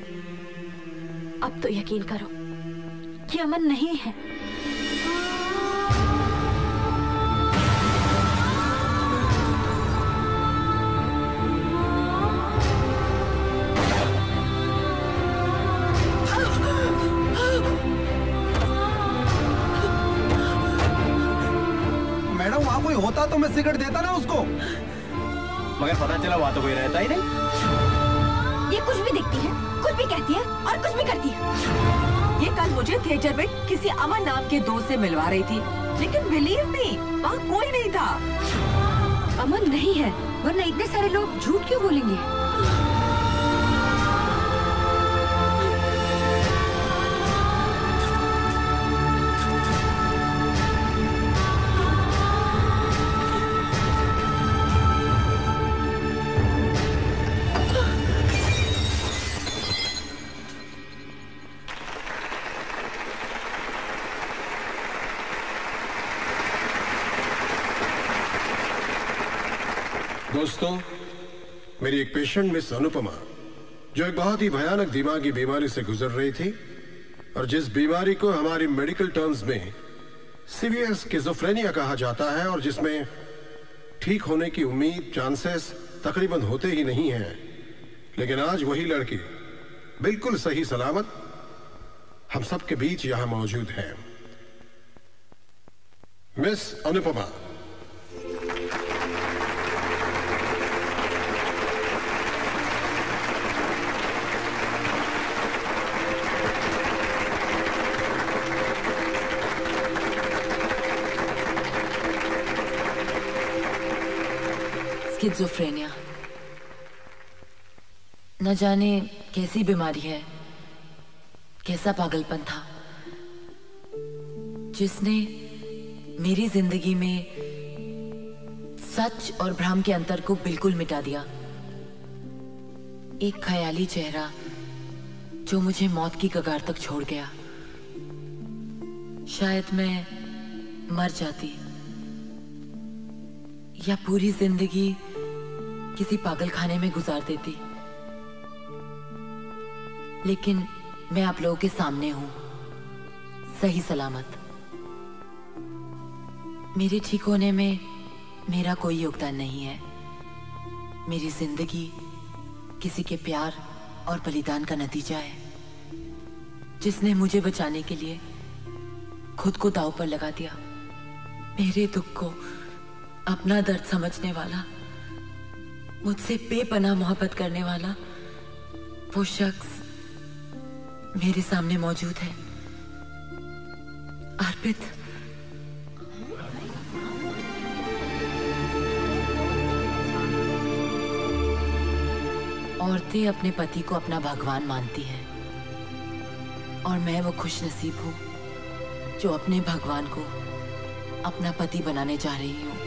अब तो यकीन करो कि अमन नहीं है। मैडम वहाँ कोई होता तो मैं सिगरेट देता ना उसको, मगर पता चला वहाँ तो कोई रहता ही नहीं। ये कुछ भी दिखती है, कुछ भी कहती है और कुछ भी करती है। ये कल मुझे थिएटर में किसी अमन नाम के दोस्त से मिलवा रही थी, लेकिन बिलीव मी वहाँ कोई नहीं था। अमन नहीं है, वरना इतने सारे लोग झूठ क्यों बोलेंगे? दोस्तों, मेरी एक पेशेंट मिस अनुपमा, जो एक बहुत ही भयानक दिमागी बीमारी से गुजर रही थी और जिस बीमारी को हमारी मेडिकल टर्म्स में सीवियर स्किज़ोफ्रेनिया कहा जाता है और जिसमें ठीक होने की उम्मीद, चांसेस तकरीबन होते ही नहीं हैं, लेकिन आज वही लड़की बिल्कुल सही सलामत हम सबके बीच यहां मौजूद है। मिस अनुपमा। स्किज़ोफ्रेनिया न जाने कैसी बीमारी है, कैसा पागलपन था जिसने मेरी जिंदगी में सच और भ्रम के अंतर को बिल्कुल मिटा दिया। एक ख्याली चेहरा जो मुझे मौत की कगार तक छोड़ गया। शायद मैं मर जाती या पूरी जिंदगी किसी पागलखाने में गुजार देती, लेकिन मैं आप लोगों के सामने हूं, सही सलामत। मेरे ठीक होने में मेरा कोई योगदान नहीं है। मेरी जिंदगी किसी के प्यार और बलिदान का नतीजा है, जिसने मुझे बचाने के लिए खुद को दांव पर लगा दिया। मेरे दुख को अपना दर्द समझने वाला, मुझसे बेपनाह मोहब्बत करने वाला वो शख्स मेरे सामने मौजूद है। अर्पित, औरतें अपने पति को अपना भगवान मानती हैं, और मैं वो खुशनसीब हूं जो अपने भगवान को अपना पति बनाने जा रही हूं।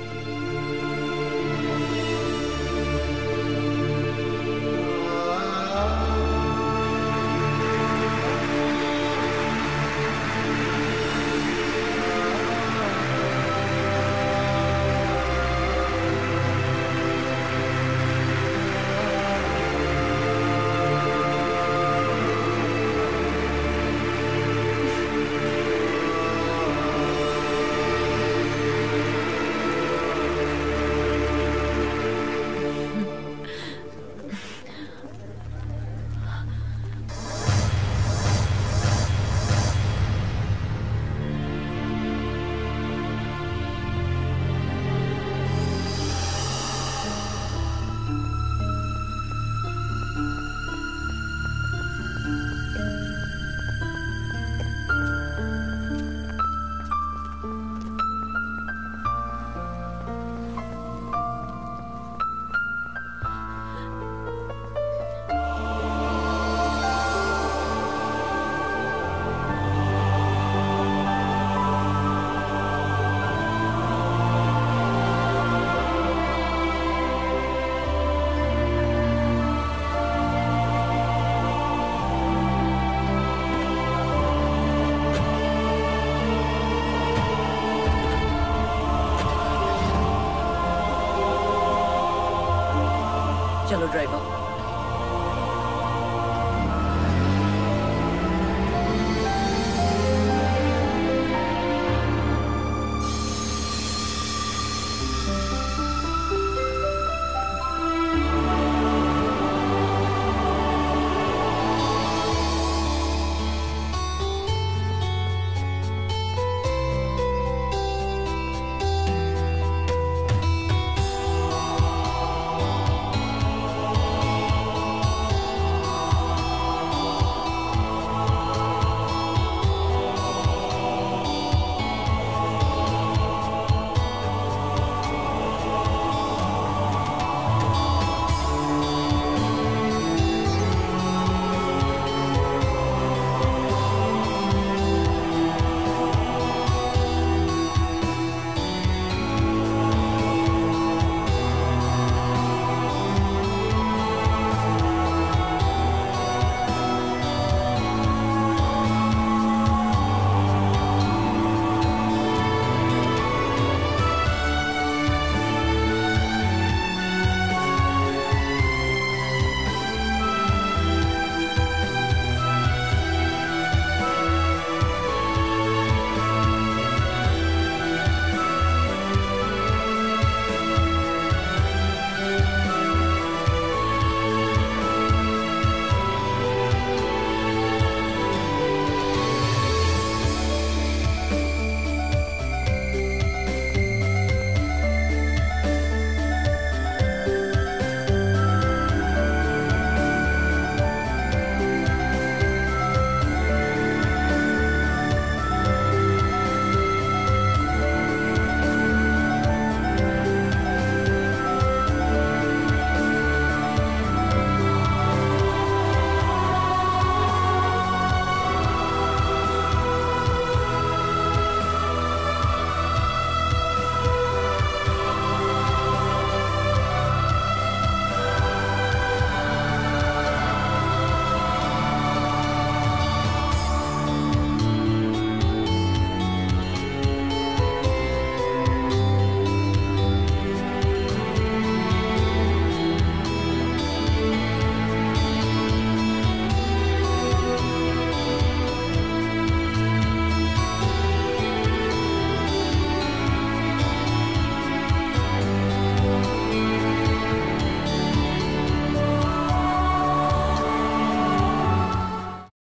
चलो ड्राइवर।